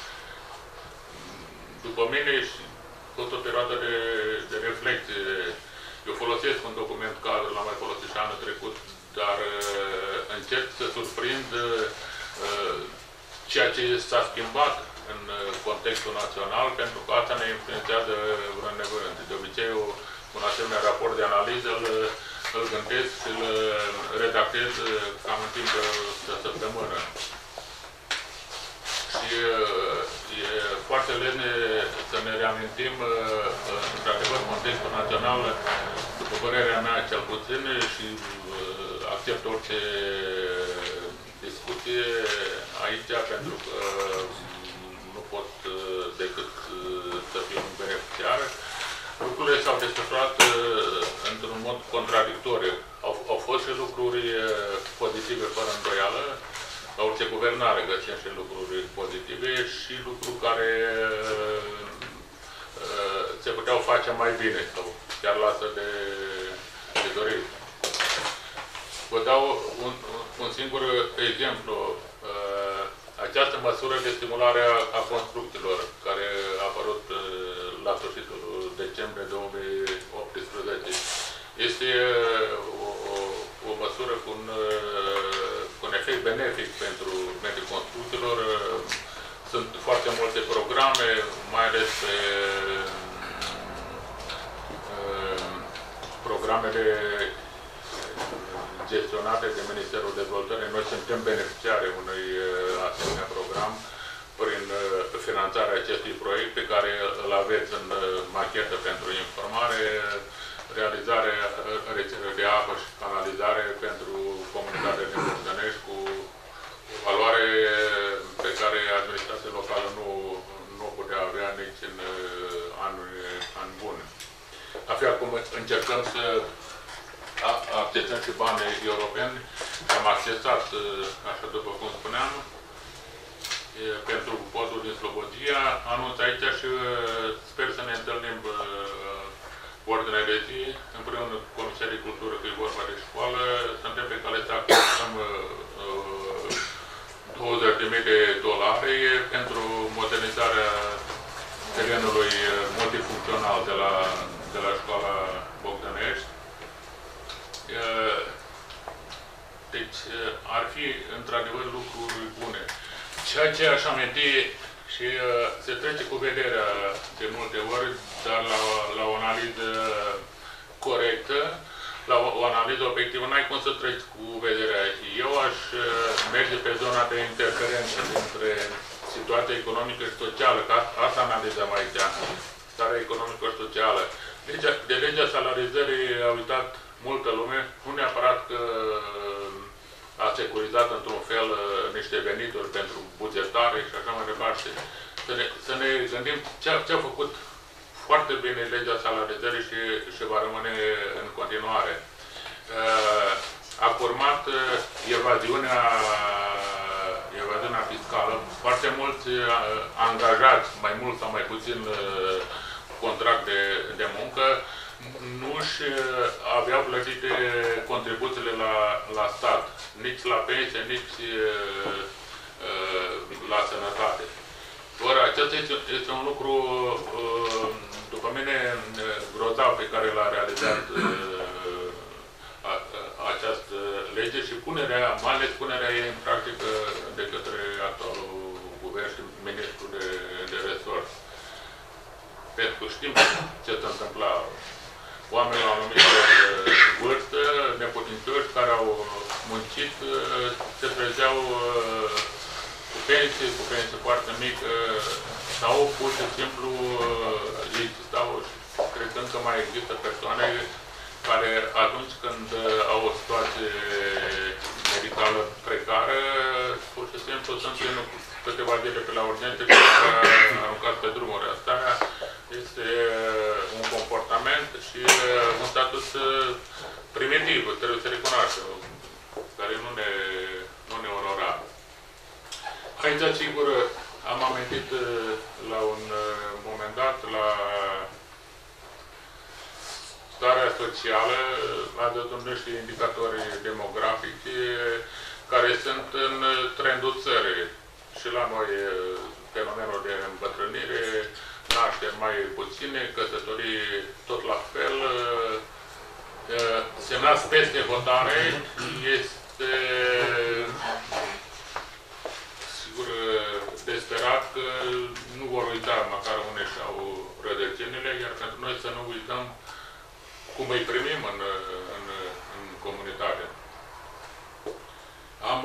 După mine, și tot o perioadă de, de reflecție, eu folosesc un document cadru, l-am mai folosit și anul trecut, dar încerc să surprind ceea ce s-a schimbat în contextul național, pentru că asta ne influențează vrând nevrând. De obicei, un asemenea raport de analiză îl, îl gândesc și îl redactez cam în timp de săptămână. Și e foarte lene să ne reamintim, într-adevăr, contextul național, după părerea mea cel puțin, și accept orice discuție aici, pentru că nu pot decât să fiu un beneficiar. Lucrurile s-au desfășurat într-un mod contradictoriu. Au, au fost și lucruri pozitive, fără îndoială. La orice guvernare găsim și lucruri pozitive și lucruri care se puteau face mai bine sau chiar lasă de, de dorit. Vă dau un, un singur exemplu. Această măsură de stimulare a construcțiilor, care a apărut la sfârșitul decembrie două mii optsprezece, este o, o, o măsură cu un, cu un efect benefic pentru mediul construcțiilor. Sunt foarte multe programe, mai ales pe programele gestionate de Ministerul Dezvoltării. Noi suntem beneficiari unui asemenea program prin finanțarea acestui proiect pe care îl aveți în machetă pentru informare, realizarea rețelei de apă și canalizare pentru comunitatea de Bogdănești cu o valoare pe care administrația locală nu, nu o putea avea nici în anul, an bun. La fel cum încercăm să accesăm și bani europeni, am accesat, așa după cum spuneam, pentru podul din Slobozia. Anunț aici și sper să ne întâlnim ordinea de zi, împreună cu Comisia de Cultură, că e vorba de școală. Suntem pe cale să accesăm douăzeci de mii de dolari pentru modernizarea terenului multifuncțional de la, de la școala Bogdănești. Deci ar fi într-adevăr lucruri bune. Ceea ce aș aminti și se trece cu vederea de multe ori, dar la, la o analiză corectă, la o, o analiză obiectivă, n-ai cum să treci cu vederea. Eu aș merge pe zona de interferență dintre situația economică și socială, că asta analizăm aici, starea economică și socială. Legea, de legea salarizării a uitat multă lume, nu neapărat că a securizat într-un fel niște venituri pentru bugetare și așa mai departe. Să ne, să ne gândim ce a, ce a făcut foarte bine legea salarizării și, și va rămâne în continuare. A format evaziunea, evaziunea fiscală, foarte mulți angajați, mai mult sau mai puțin contract de, de muncă, nu-și aveau plătite contribuțiile la, la stat, nici la pensie, nici uh, la sănătate. Ori acesta este, este un lucru, uh, după mine, grozav pe care l-a realizat uh, a, această lege și punerea, mai ales punerea ei în practică de către actualul guvern și ministrul de, de resort. Pentru că știm ce se întâmpla. Oamenii au anumit vârstă, neputincioși, care au muncit, se trezeau cu pensie, cu pensie foarte mică, sau pur și simplu existau, cred că încă mai există persoane care atunci când au o situație medicală precară, pur și simplu sunt în câteva zile pe la urgențe și aruncați pe drumuri. Asta este un comportament și un statut primitiv, trebuie să recunoaștem, care nu ne, nu ne onora. Aici, sigur, am amintit la un moment dat la starea socială, a dat niște indicatori demografici care sunt în trendul țării. Și la noi fenomenul de îmbătrânire, nașteri mai puține, căsătorii tot la fel. Se nasc peste hotare, este sigur de sperat că nu vor uita măcar unde și-au rădăcinile, iar pentru noi să nu uităm cum îi primim în, în, în comunitate. Am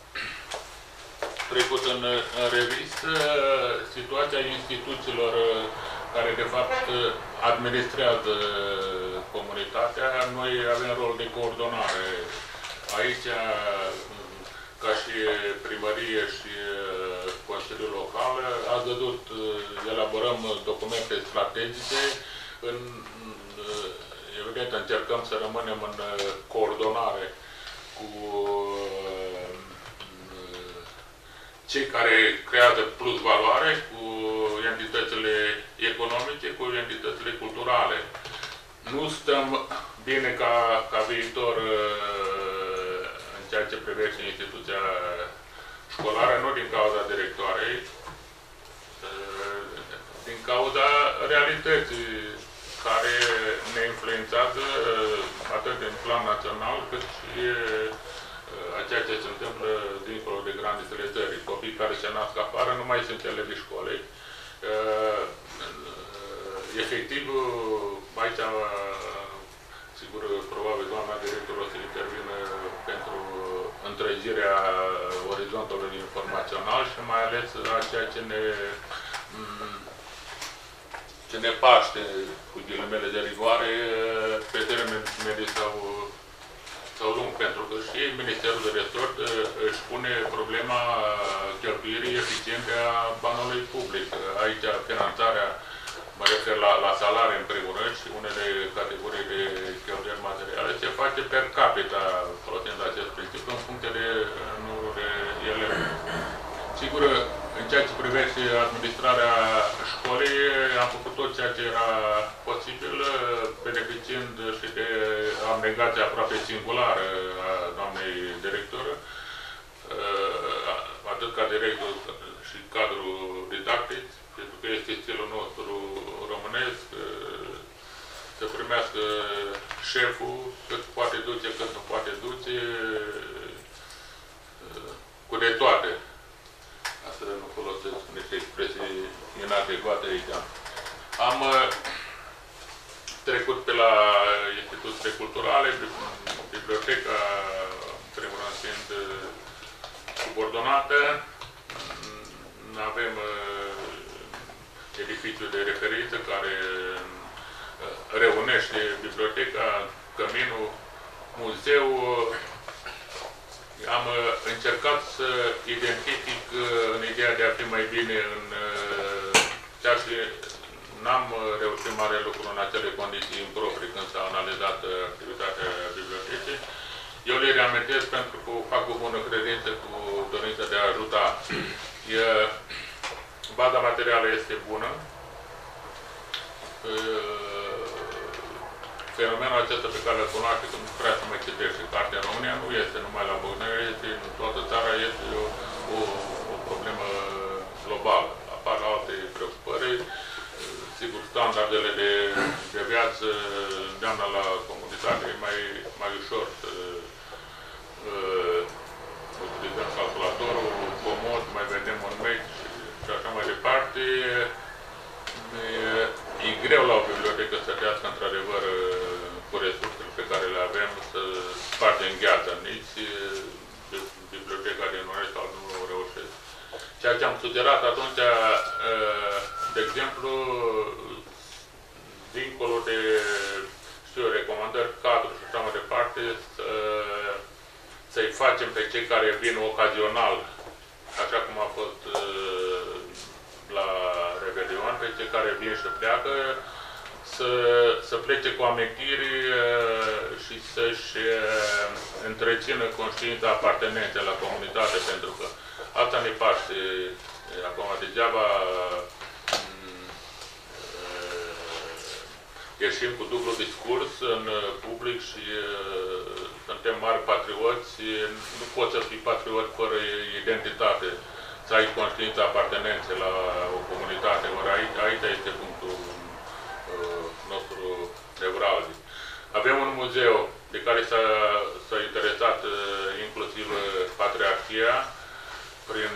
trecut în, în revistă situația instituțiilor care de fapt administrează comunitatea. Noi avem rol de coordonare aici, ca și primărie și Consiliul Local. Ați văzut, elaborăm documente strategice. În, evident, încercăm să rămânem în coordonare cu cei care creează plus valoare, cu entitățile economice, cu entitățile culturale. Nu stăm bine ca, ca viitor în ceea ce privește instituția școlară, nu din cauza directoarei, din cauza realității care ne influențează atât în plan național, cât și a ceea ce se întâmplă dincolo de granițele țării. Copii care se nasc afară nu mai sunt elevii școlii. Efectiv, aici, sigur, probabil doamna director o să intervină pentru întregirea orizontului informațional și mai ales a ceea ce ne, ce ne paște, cu ghilimele de rigoare, pe termen mediu sau sau lung, pentru că și Ministerul de Resort își pune problema cheltuirii eficiente a banului public. Aici finanțarea, mă refer la, la salarii în primul rând și unele categorii de cheltuieli materiale, se face per capita, folosind acest principiu, în funcție de numărul de elevi. Sigur, în ceea ce privește administrarea școlii, am făcut tot ceea ce era posibil, beneficiind și de abnegația aproape singulară a doamnei director, atât ca director și cadrul didactic, pentru că este stilul nostru românesc, să primească șeful cât poate duce, cât nu poate duce, cu de toate. Să nu folosesc niște expresii inadecvate aici. Am trecut trecut pe la instituțiile culturale, biblioteca, în primul rând, fiind subordonată. Avem edificiul de referință care reunește biblioteca, căminul, muzeul. Am încercat să identific în ideea de a fi mai bine în chiar și n-am reușit mare lucru în acele condiții improprii când s-a analizat activitatea bibliotecii. Eu le reamintesc pentru că fac cu bună credință, cu dorința de a ajuta. E, baza materială este bună. E, fenomenul acesta pe care îl cunoaște, când prea să mai citește cartea în România, nu este numai la Băgnări, este în toată țara, este o, o, o problemă globală. Apar alte preocupări. Sigur, standardele de, de viață îndeamnă la comunitate, e mai, mai ușor să uh, utilizăm calculatorul, comod, mai vedem un mail și așa mai departe. E, e greu la o bibliotecă să trească într-adevăr cu resursele pe care le avem să spargem gheața. Nici biblioteca din Oradea nu reușesc. Ceea ce am sugerat atunci, de exemplu, dincolo de, știu, recomandări, cadru și așa mai departe, să, să-i facem pe cei care vin ocazional, așa cum a fost la Revelion, pe cei care vin și pleacă, să, să plece cu amintiri și să-și întrețină conștiința apartenenței la comunitate, pentru că asta ne paște acum. Degeaba ieșim cu dublu discurs în public și suntem mari patrioți. Nu poți să fii patriot fără identitate, să ai conștiința apartenenței la o comunitate. Ori aici, aici este punctul nostru nevralgic. Avem un muzeu de care s-a interesat inclusiv Patriarhia prin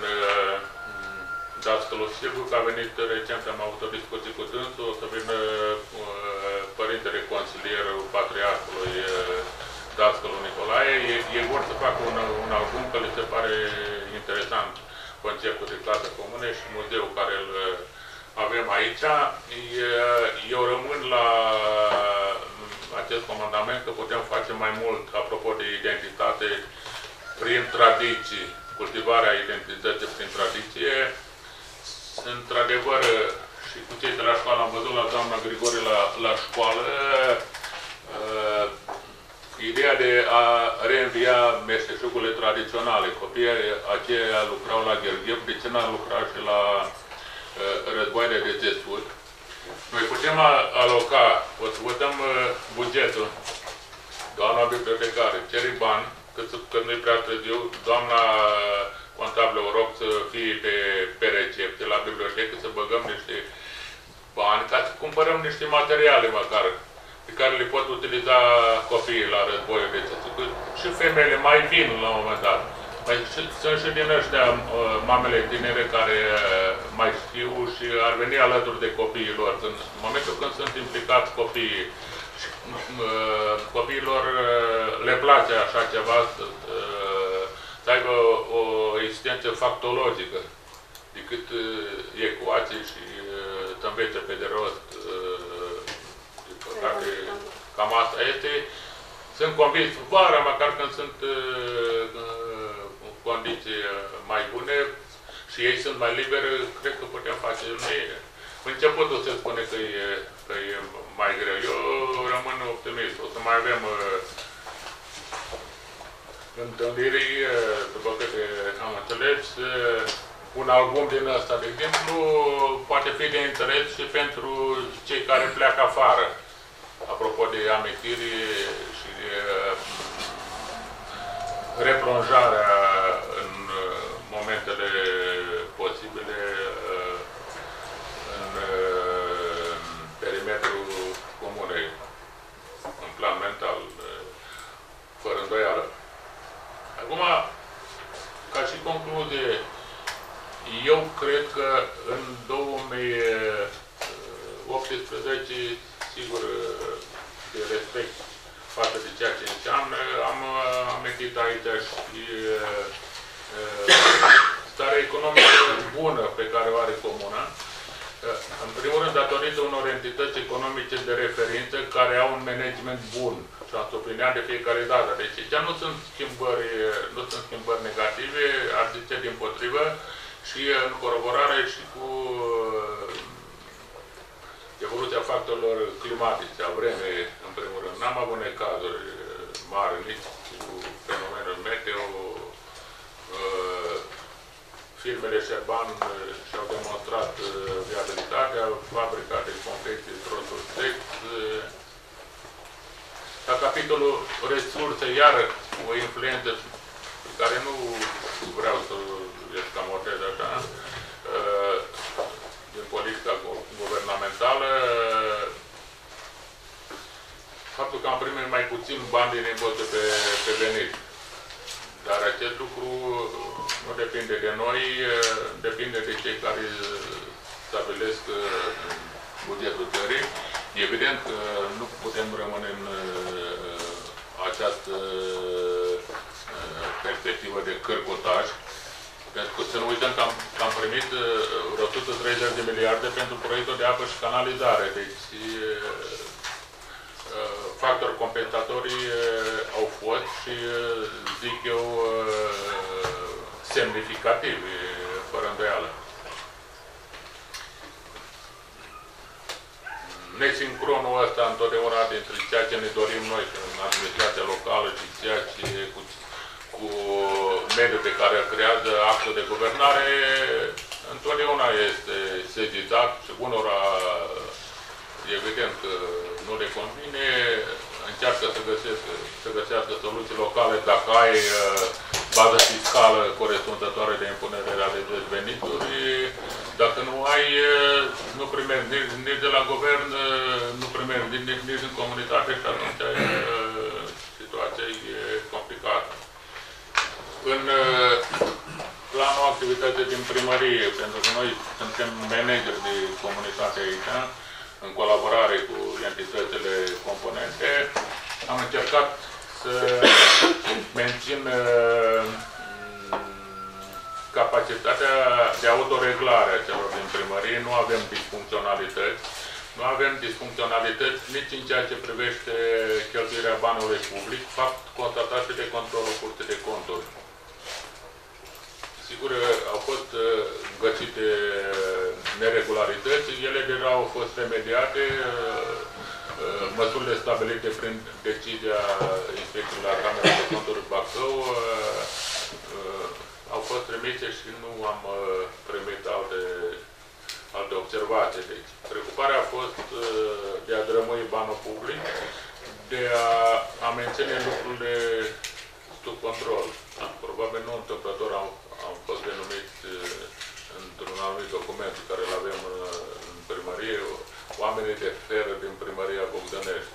dascălul Silviu, că a venit recent, am avut o discuție cu dânsul, o să vină părintele consilier Patriarhului dascălul Nicolae. Ei vor să facă un, un album, că le se pare interesant conceptul de clasă comună și muzeul care îl avem aici. Eu rămân la acest comandament că putem face mai mult apropo de identitate prin tradiții, cultivarea identității prin tradiție. Într-adevăr, și cu cei de la școală am văzut la doamna Grigore la, la școală uh, ideea de a reînvia meșteșugurile tradiționale. Copiii aceia lucrau la Ghergheb, de ce n-ar lucra și la uh, războaile de țesut. Noi putem aloca, o să votăm uh, bugetul, doamna bibliotecară, ceri bani, că, că nu-i prea târziu, doamna contabilă o rog să fie pe, pe recepție la bibliotecă, să băgăm niște bani ca să cumpărăm niște materiale măcar, pe care le pot utiliza copiii la războiul de țesut. Și femeile mai vin la un moment dat. Mai, și, sunt și din ăștia mamele tinere care mai știu și ar veni alături de copiii lor. Când, în momentul când sunt implicați copiii, și, uh, copiilor uh, le place așa ceva, să, uh, să aibă o existență factologică, decât uh, ecuații și uh, să învețe pe de rost. Uh, de păcate, cam asta este. Sunt convins, vara, măcar când sunt uh, condiții mai bune și ei sunt mai liberi, cred că putem face. Începutul se spune că e, că e mai greu. Eu rămân optimist. O să mai avem uh, întâlniri, uh, după câte am înțeles, uh, un album din ăsta, de exemplu, poate fi de interes și pentru cei care pleacă afară. Apropo de amintiri și de uh, replonjarea în uh, momentele posibile uh, în uh, perimetrul comunei, în plan mental, uh, fără îndoială. Acum, ca și concluzie, eu cred că în două mii optsprezece, sigur, respect față de ceea ce înseamnă. Am amintit aici și starea economică bună pe care o are comuna. În primul rând, datorită unor entități economice de referință care au un management bun și am subliniat de fiecare dată. Deci, aici nu sunt schimbări, nu sunt schimbări negative, ar zice dimpotrivă, și în coroborare și cu evoluția factorilor climatice, a vremei, în primul rând. N-am avut necazuri mari, nici cu fenomenul meteo. Firmele Șerban și-au demonstrat viabilitatea, fabrica de confecții, trosuri sex. La capitolul resurse, iar o influență pe care nu vreau să escamotez așa, din politica guvernamentală, faptul că am primit mai puțin bani din impozite pe, pe venit. Dar acest lucru nu depinde de noi, depinde de cei care stabilesc bugetul țării. Evident că nu putem rămâne în această perspectivă de cărcotaj, pentru că să nu uităm că am, că am primit vreo o sută treizeci de miliarde pentru proiectul de apă și canalizare. Deci factori compensatorii au fost și, zic eu, semnificativi, fără îndoială. Nesincronul ăsta întotdeauna dintre ceea ce ne dorim noi în administrația locală și ceea ce cu, cu mediul pe care îl creează actul de guvernare, întotdeauna este sezizat și unora, evident că nu le convine, încearcă să găsească, să găsească soluții locale dacă ai uh, bază fiscală corespunzătoare de impunere realizări venituri. Dacă nu ai, uh, nu primești nici, nici de la guvern, uh, nu primești nici, nici, nici în comunitate și atunci uh, situația e complicată. În uh, planul activității din primărie, pentru că noi suntem manageri de comunitate aici, în colaborare cu entitățile componente, am încercat să mențin uh, capacitatea de autoreglare a celor din primărie. Nu avem disfuncționalități. Nu avem disfuncționalități nici în ceea ce privește cheltuirea banului public, fapt constatat și de controlul Curții de Conturi. Sigur, au fost găsite neregularități, ele deja au fost remediate, măsurile stabilite prin decizia Inspecției la Camera de Conturi Bacău au fost trimise și nu am primit alte, alte observații. Deci, preocuparea a fost de a drămui banul public, de a, a menține lucrurile sub control. Probabil nu întâmplător am, am fost denumit într-un anumit document pe care îl avem în primărie, oamenii de fer din primăria Bogdănești.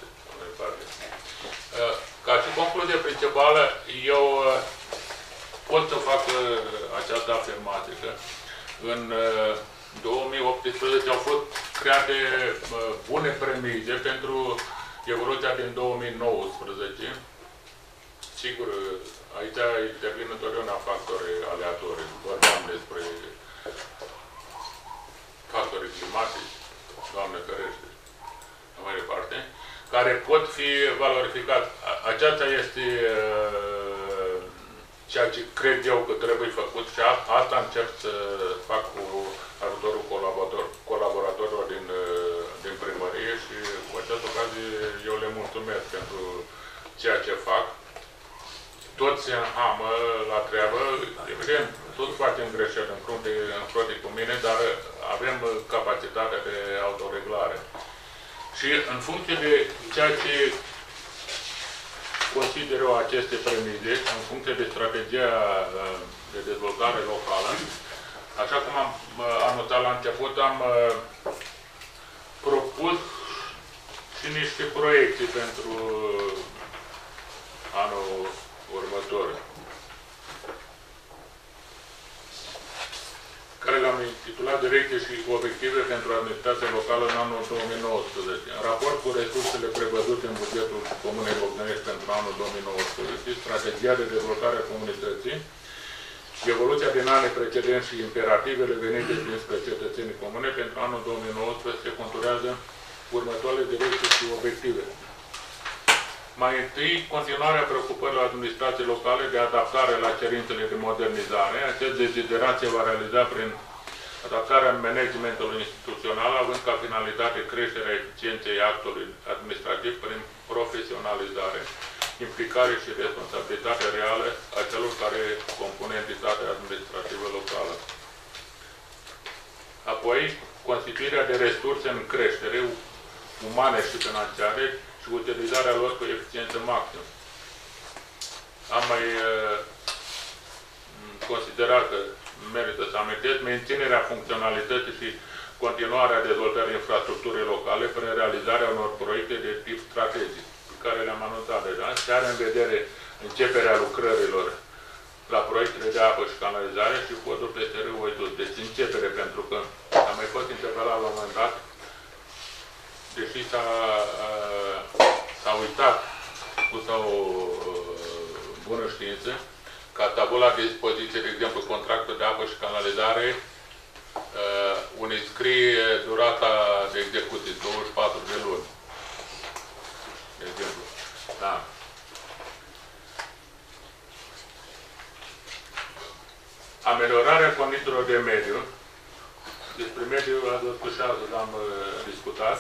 Ca și concluzie principală, eu pot să fac această afirmație că în două mii optsprezece au fost create bune premize pentru evoluția din două mii nouăsprezece. Sigur, aici intervin întotdeauna factori aleatori. Vorbeam despre factorii climatici, Doamne ferește, mai departe, care pot fi valorificați. Aceasta este uh, ceea ce cred eu că trebuie făcut și asta încerc să fac cu ajutorul colaborator, colaboratorilor din, uh, din primărie și cu această ocazie eu le mulțumesc pentru ceea ce fac. Toți se înhamă la treabă, evident, toți facem greșeli în frunte, în frunte cu mine, dar avem capacitatea de autoreglare. Și în funcție de ceea ce consider eu aceste premize, în funcție de strategia de dezvoltare locală, așa cum am anunțat la început, am propus și niște proiecții pentru anul următor, care l-am intitulat Direcție și obiective pentru administrația locală în anul două mii nouăsprezece. În raport cu resursele prevăzute în bugetul Comunei Bogdănești pentru anul două mii nouăsprezece, strategia de dezvoltare a comunității, evoluția din anii precedenți și imperativele venite dinspre cetățenii comune pentru anul două mii nouăsprezece se conturează următoarele direcții și obiective. Mai întâi, continuarea preocupărilor administrației locale de adaptare la cerințele de modernizare. Acest deziderat se va realiza prin adaptarea managementului instituțional, având ca finalitate creșterea eficienței actului administrativ prin profesionalizare, implicare și responsabilitate reală a celor care compun entitatea administrativă locală. Apoi, constituirea de resurse în creștere, umane și financiare, și utilizarea lor cu eficiență maximă. Am mai uh, considerat că merită să amintesc menținerea funcționalității și continuarea dezvoltării infrastructurii locale prin realizarea unor proiecte de tip strategic, pe care le-am anunțat deja, și are în vedere începerea lucrărilor la proiectele de apă și canalizare și podul peste râul Oitus. Deci începere, pentru că am mai fost interpelat la un moment dat, deși s-a uitat cu o bună știință, ca tabula de dispoziție, de exemplu, contractul de apă și canalizare, uh, unde scrie durata de execuție, douăzeci și patru de luni. De exemplu. Da. Ameliorarea condițiilor de mediu. Despre mediu, ați văzut și azi l-am uh, discutat.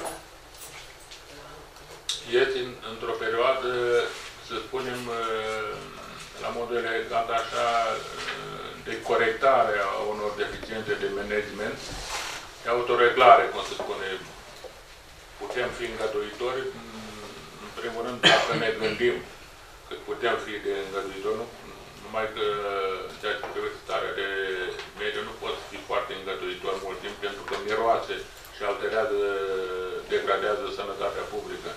Este într-o perioadă, să spunem, la modul elegant așa, de corectare a unor deficiențe de management, de autoreglare, cum se spune. Putem fi îngăduitori, în primul rând, dacă ne gândim că putem fi de îngăduitori, nu, numai că ceea ce privește starea de mediu nu poți fi foarte îngăduitor mult timp, pentru că miroase și alterează, degradează sănătatea publică.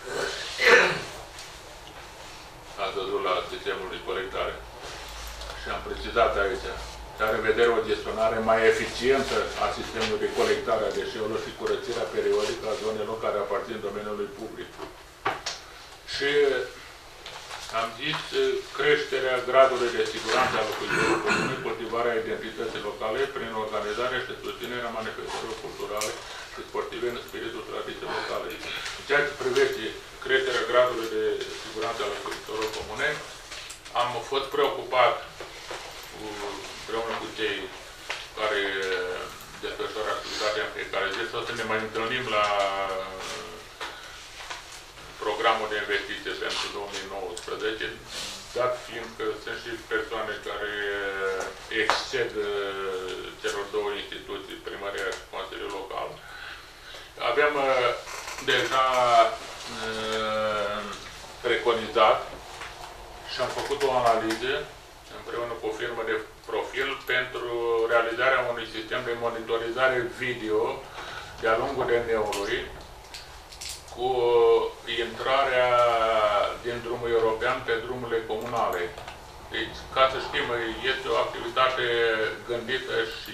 Ați văzut la sistemul de colectare. Și am precizat aici. Se are în vedere o gestionare mai eficientă a sistemului de colectare a deșeurilor și curățirea periodică a zonelor care aparțin domeniului public. Și am zis creșterea gradului de siguranță a locuitorilor comune, cultivarea identității locale prin organizarea și susținerea manifestărilor culturale și sportive în spiritul tradiției locale. În ceea ce privește creșterea gradului de siguranță a locuitorilor comune, am fost preocupat cu, împreună cu cei care desfășoară activitatea în fiecare zi, să o să ne mai întâlnim la programul de investiție pentru două mii nouăsprezece, dat fiind că sunt și persoane care exced celor două instituții, primăria și Consiliul Local. Avem deja preconizat și am făcut o analiză împreună cu o firmă de profil pentru realizarea unui sistem de monitorizare video de-a lungul D N-ului cu intrarea din drumul european pe drumurile comunale. Deci, ca să știm, este o activitate gândită și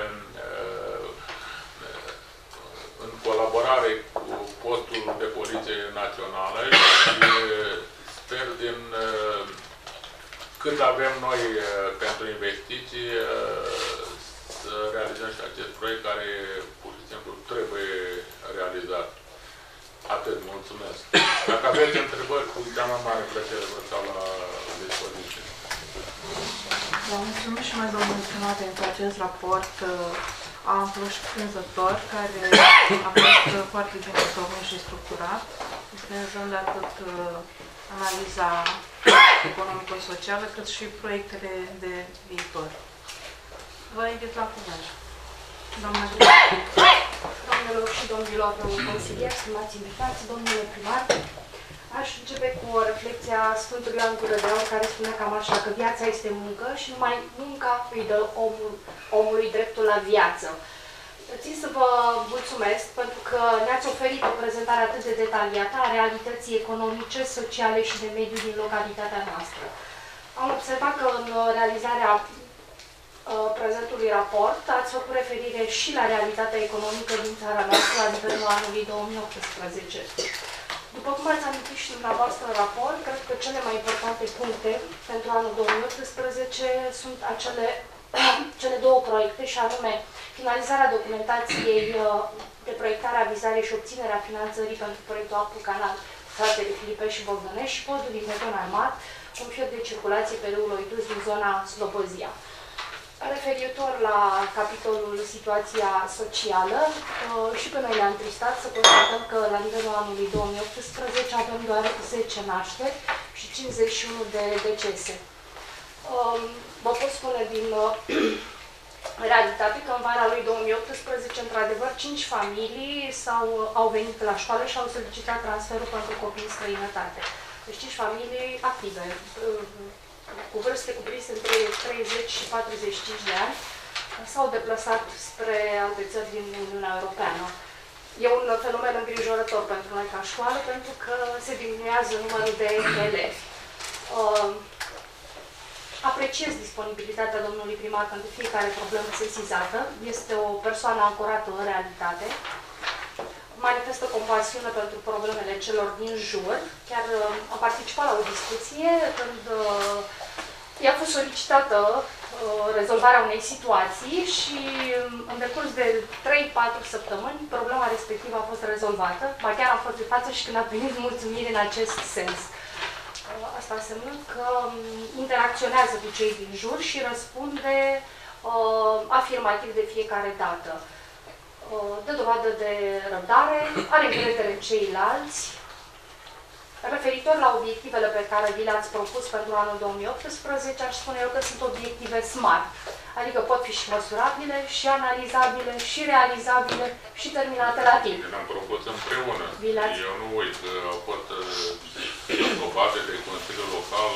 în colaborare cu postul de poliție națională și sper din cât avem noi pentru investiții să realizăm și acest proiect care pur și simplu trebuie realizat. Atât, mulțumesc. Dacă aveți întrebări, cu cea mai mare plăcere vă stau la dispoziție. Vă mulțumim și mai domnul stimat pentru acest raport amplu și cuprinzător, care a fost foarte bine întocmit și structurat, cuprinzând atât analiza economico-socială, cât și proiectele de viitor. Vă invit la cuvânt. Doamna Doamnelor și domnilor consilieri, stimați invitați, domnule primar, aș începe cu o reflecție a Sfântului Ioan Gură de Aur, care spune cam așa, că viața este muncă și numai munca îi dă omul, omului dreptul la viață. Țin să vă mulțumesc pentru că ne-ați oferit o prezentare atât de detaliată a realității economice, sociale și de mediu din localitatea noastră. Am observat că în realizarea prezentului raport, ați făcut referire și la realitatea economică din țara noastră la nivelul anului două mii optsprezece. După cum ați amintit și dumneavoastră în raport, cred că cele mai importante puncte pentru anul două mii optsprezece sunt acele cele două proiecte, și anume finalizarea documentației de proiectare, avizare și obținerea finanțării pentru proiectul Apul Canal, fratele Filipe și Bogdănești și podul din beton armat, un fier de circulație pe râul Oiduz din zona Slobozia. Referitor la capitolul situația socială, și pe noi ne-a întristat să constatăm că la nivelul anului două mii optsprezece avem doar zece nașteri și cincizeci și unu de decese. Vă pot spune din realitate că în vara lui două mii optsprezece, într-adevăr, cinci familii s-au, au venit la școală și au solicitat transferul pentru copii în străinătate. Deci cinci familii active, cu vârste cuprinse între treizeci și patruzeci și cinci de ani, s-au deplasat spre alte țări din Uniunea Europeană. E un fenomen îngrijorător pentru noi ca școală, pentru că se diminuează numărul de elevi. Apreciez disponibilitatea domnului primar pentru fiecare problemă sesizată. Este o persoană ancorată în realitate. Manifestă compasiune pentru problemele celor din jur. Chiar uh, a participat la o discuție când uh, i-a fost solicitată uh, rezolvarea unei situații și um, în decurs de trei patru săptămâni problema respectivă a fost rezolvată. Ba chiar am fost de față și când a primit mulțumiri în acest sens. Asta înseamnă că interacționează cu cei din jur și răspunde uh, afirmativ de fiecare dată. Uh, dă dovadă de răbdare, are încredere în ceilalți. Referitor la obiectivele pe care vi le-ați propus pentru anul două mii optsprezece, aș spune eu că sunt obiective SMART, adică pot fi și măsurabile, și analizabile, și realizabile, și terminate la timp. Ne-am propus împreună. Eu nu uit, au fost aprobate de Consiliul Local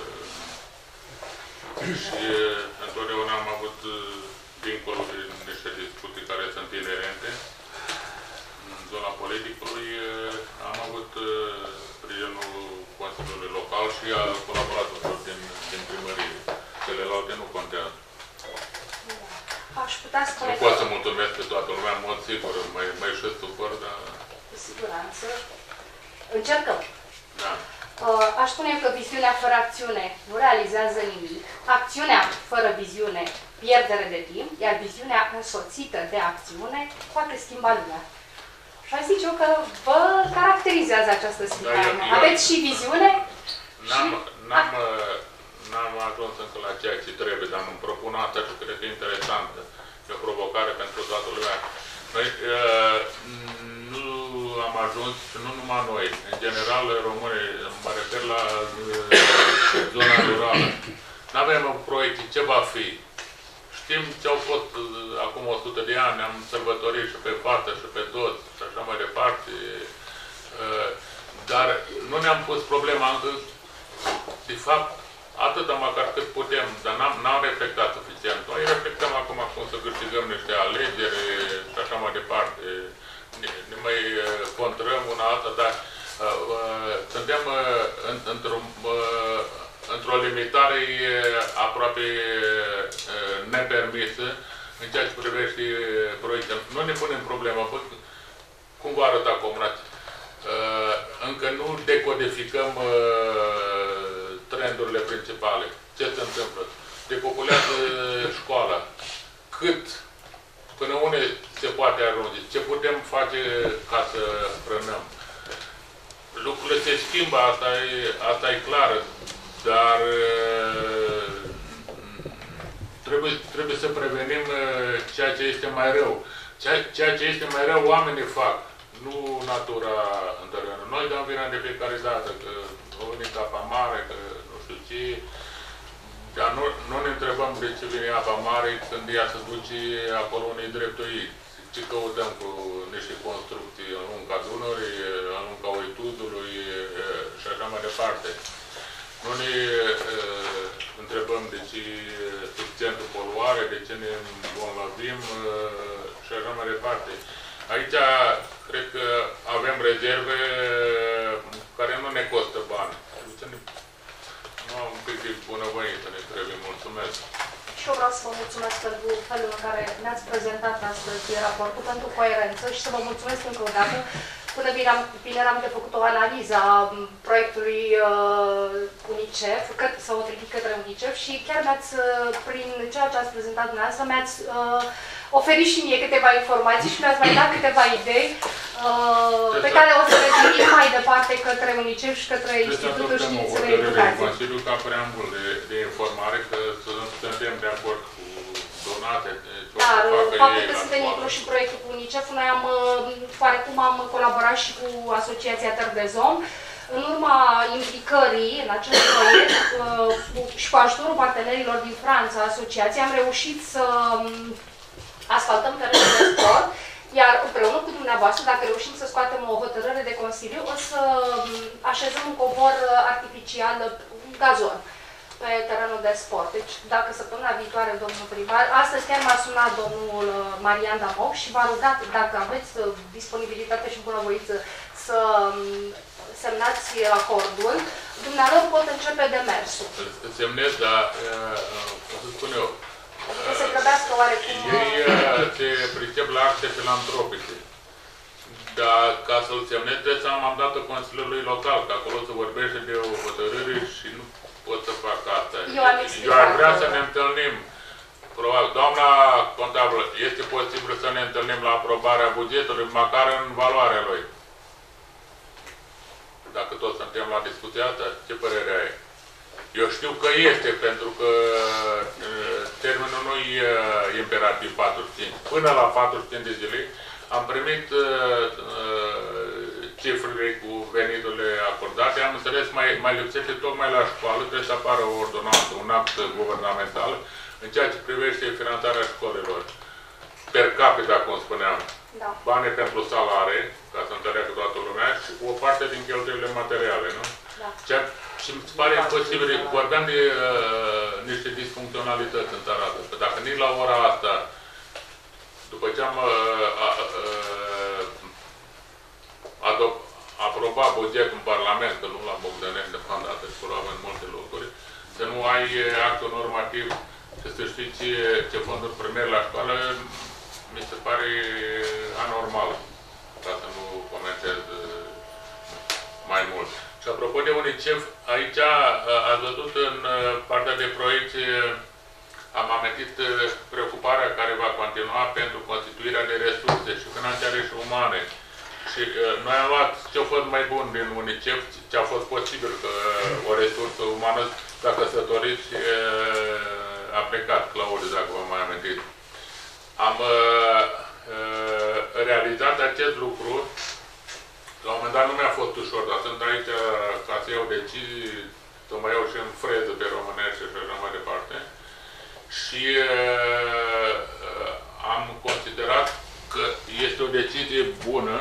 și întotdeauna am avut, dincolo de niște discuții care sunt inerente, în zona politicului, am avut sprijinul Consiliului Local și a colaboratorilor din, din primărie. Celelalte nu contează. Aș putea spune nu pot să mulțumesc pe toată lumea, în mod sigur, mai, mai și supăr, dar... Cu siguranță. Încercăm. Da. Uh, aș spune că viziunea fără acțiune nu realizează nimic. Acțiunea fără viziune, pierdere de timp, iar viziunea însoțită de acțiune poate schimba lumea. Și aș zice eu că vă caracterizează această schimbare. Da, aveți și viziune? N-am ajuns încă la ceea ce trebuie, dar îmi propun asta și cred că e interesantă. E o provocare pentru toată lumea. Noi uh, nu am ajuns, și nu numai noi, în general românii, mă refer la uh, zona rurală. Nu avem proiecte, ce va fi. Știm ce au fost uh, acum o sută de ani, am sărbătorit și pe fată și pe toți și așa mai departe. Uh, dar nu ne-am pus problema încă, de fapt, atât măcar cât putem, dar n-am reflectat suficient. Noi reflectăm acum cum să câștigăm niște alegeri și așa mai departe. Ne, ne mai contrăm una alta, dar uh, uh, suntem uh, în, într-o uh, într-o limitare aproape uh, nepermisă în ceea ce privește proiectele. Nu ne punem problema, bă, cum va arăta comuna? Uh, încă nu decodificăm uh, trendurile principale. Ce se întâmplă? Depopulează școala. Cât? Până unde se poate ajunge? Ce putem face ca să frânăm? Lucrurile se schimbă, asta e, asta e clar, dar trebuie, trebuie să prevenim ceea ce este mai rău. Ceea, ceea ce este mai rău, oamenii fac. Nu natura în terenul. Noi dăm vina de fiecare dată, că vine apa mare, că nu știu ce, dar nu, nu ne întrebăm de ce vine apa mare când ea se duce acolo unde e dreptuit. Ce căutăm cu niște construcții în lunga Dunării, în lunga Oituzului și așa mai departe. Nu ne uh, întrebăm de ce suficientă poluare, de ce ne îmbolnăvim uh, și așa mai departe. Aici cred că avem rezerve care nu ne costă bani. Nu am un pic de bunăvoință, ne trebuie. Mulțumesc. și eu vreau să vă mulțumesc pentru felul în care ne-ați prezentat astăzi raportul, pentru coerență și să vă mulțumesc încă o dată. Până vineri am de făcut o analiză a proiectului uh, UNICEF, că, sau trimis către UNICEF și chiar mi-ați, uh, prin ceea ce ați prezentat dumneavoastră, mi-ați uh, oferit și mie câteva informații și mi-ați mai dat câteva idei uh, pe care o să le trimit mai departe către UNICEF și către Institutul Științelor Educației. Consiliul ca preambul de, de informare că să nu suntem de acord cu donate. Dar faptul că suntem incluși în proiectul cu UNICEF, noi am, oarecum am colaborat și cu Asociația Tărdezom. În urma implicării în acest proiect și cu ajutorul partenerilor din Franța, asociației, am reușit să asfaltăm terenul de sport, iar împreună cu dumneavoastră, dacă reușim să scoatem o hotărâre de Consiliu, o să așezăm un covor artificial, un gazon, pe terenul de sport. Deci, dacă săptămâna viitoare, domnul primar, astăzi chiar m-a sunat domnul Marian Damoc și v-a rugat, dacă aveți disponibilitate și bunăvoință, să semnați acordul, dumnealor pot începe demersul. Semnez, dar, cum să spun eu, adică se grăbească oarecum... Ei se pricep la acte filantropice. Dar ca să-l semnez, de seama am dat-o Consiliului Local, că acolo se vorbește de o hotărâre și nu pot să fac asta. Eu am explicat. Eu ar vrea să ne întâlnim. Probabil, doamna contabilă, este posibil să ne întâlnim la aprobarea bugetului, măcar în valoarea lui. Dacă toți suntem la discuția asta, ce părere ai? Eu știu că este, pentru că termenul nu e imperativ patruzeci și cinci. Până la patruzeci și cinci de zile am primit cifrele cu veniturile acordate. Am înțeles, mai, mai lipsește tocmai la școală, trebuie să apară o ordonanță, un act guvernamental, în ceea ce privește finanțarea școlilor. Per capita, cum spuneam, da. Bani pentru salare, ca să înțeleagă toată lumea, și o parte din cheltuielile materiale, nu? Da. Ceea, și îmi pare imposibil, vorbeam de uh, niște disfuncționalități în țara asta, că dacă nici la ora asta, după ce am uh, uh, adop, aprobat bugetul în Parlament, că nu la Bogdănești, deocamdată și acolo avem multe locuri, să nu ai actul normativ, să să știi ce, ce fonduri primești la școală, mi se pare anormal, ca să nu comentez mai mult. Și apropo de UNICEF, aici ați văzut în partea de proiect, am amintit preocuparea care va continua pentru constituirea de resurse și financiare și umane. Și noi am luat ce a fost mai bun din UNICEF, ce a fost posibil, că o resursă umană, dacă căsătoriți, a plecat, Claudiu, dacă vă mai amintiți. Am uh, uh, realizat acest lucru. La un moment dat nu mi-a fost ușor, dar sunt aici ca să iau decizii, să mă iau și în freză pe românește și așa mai departe. Și uh, uh, am considerat că este o decizie bună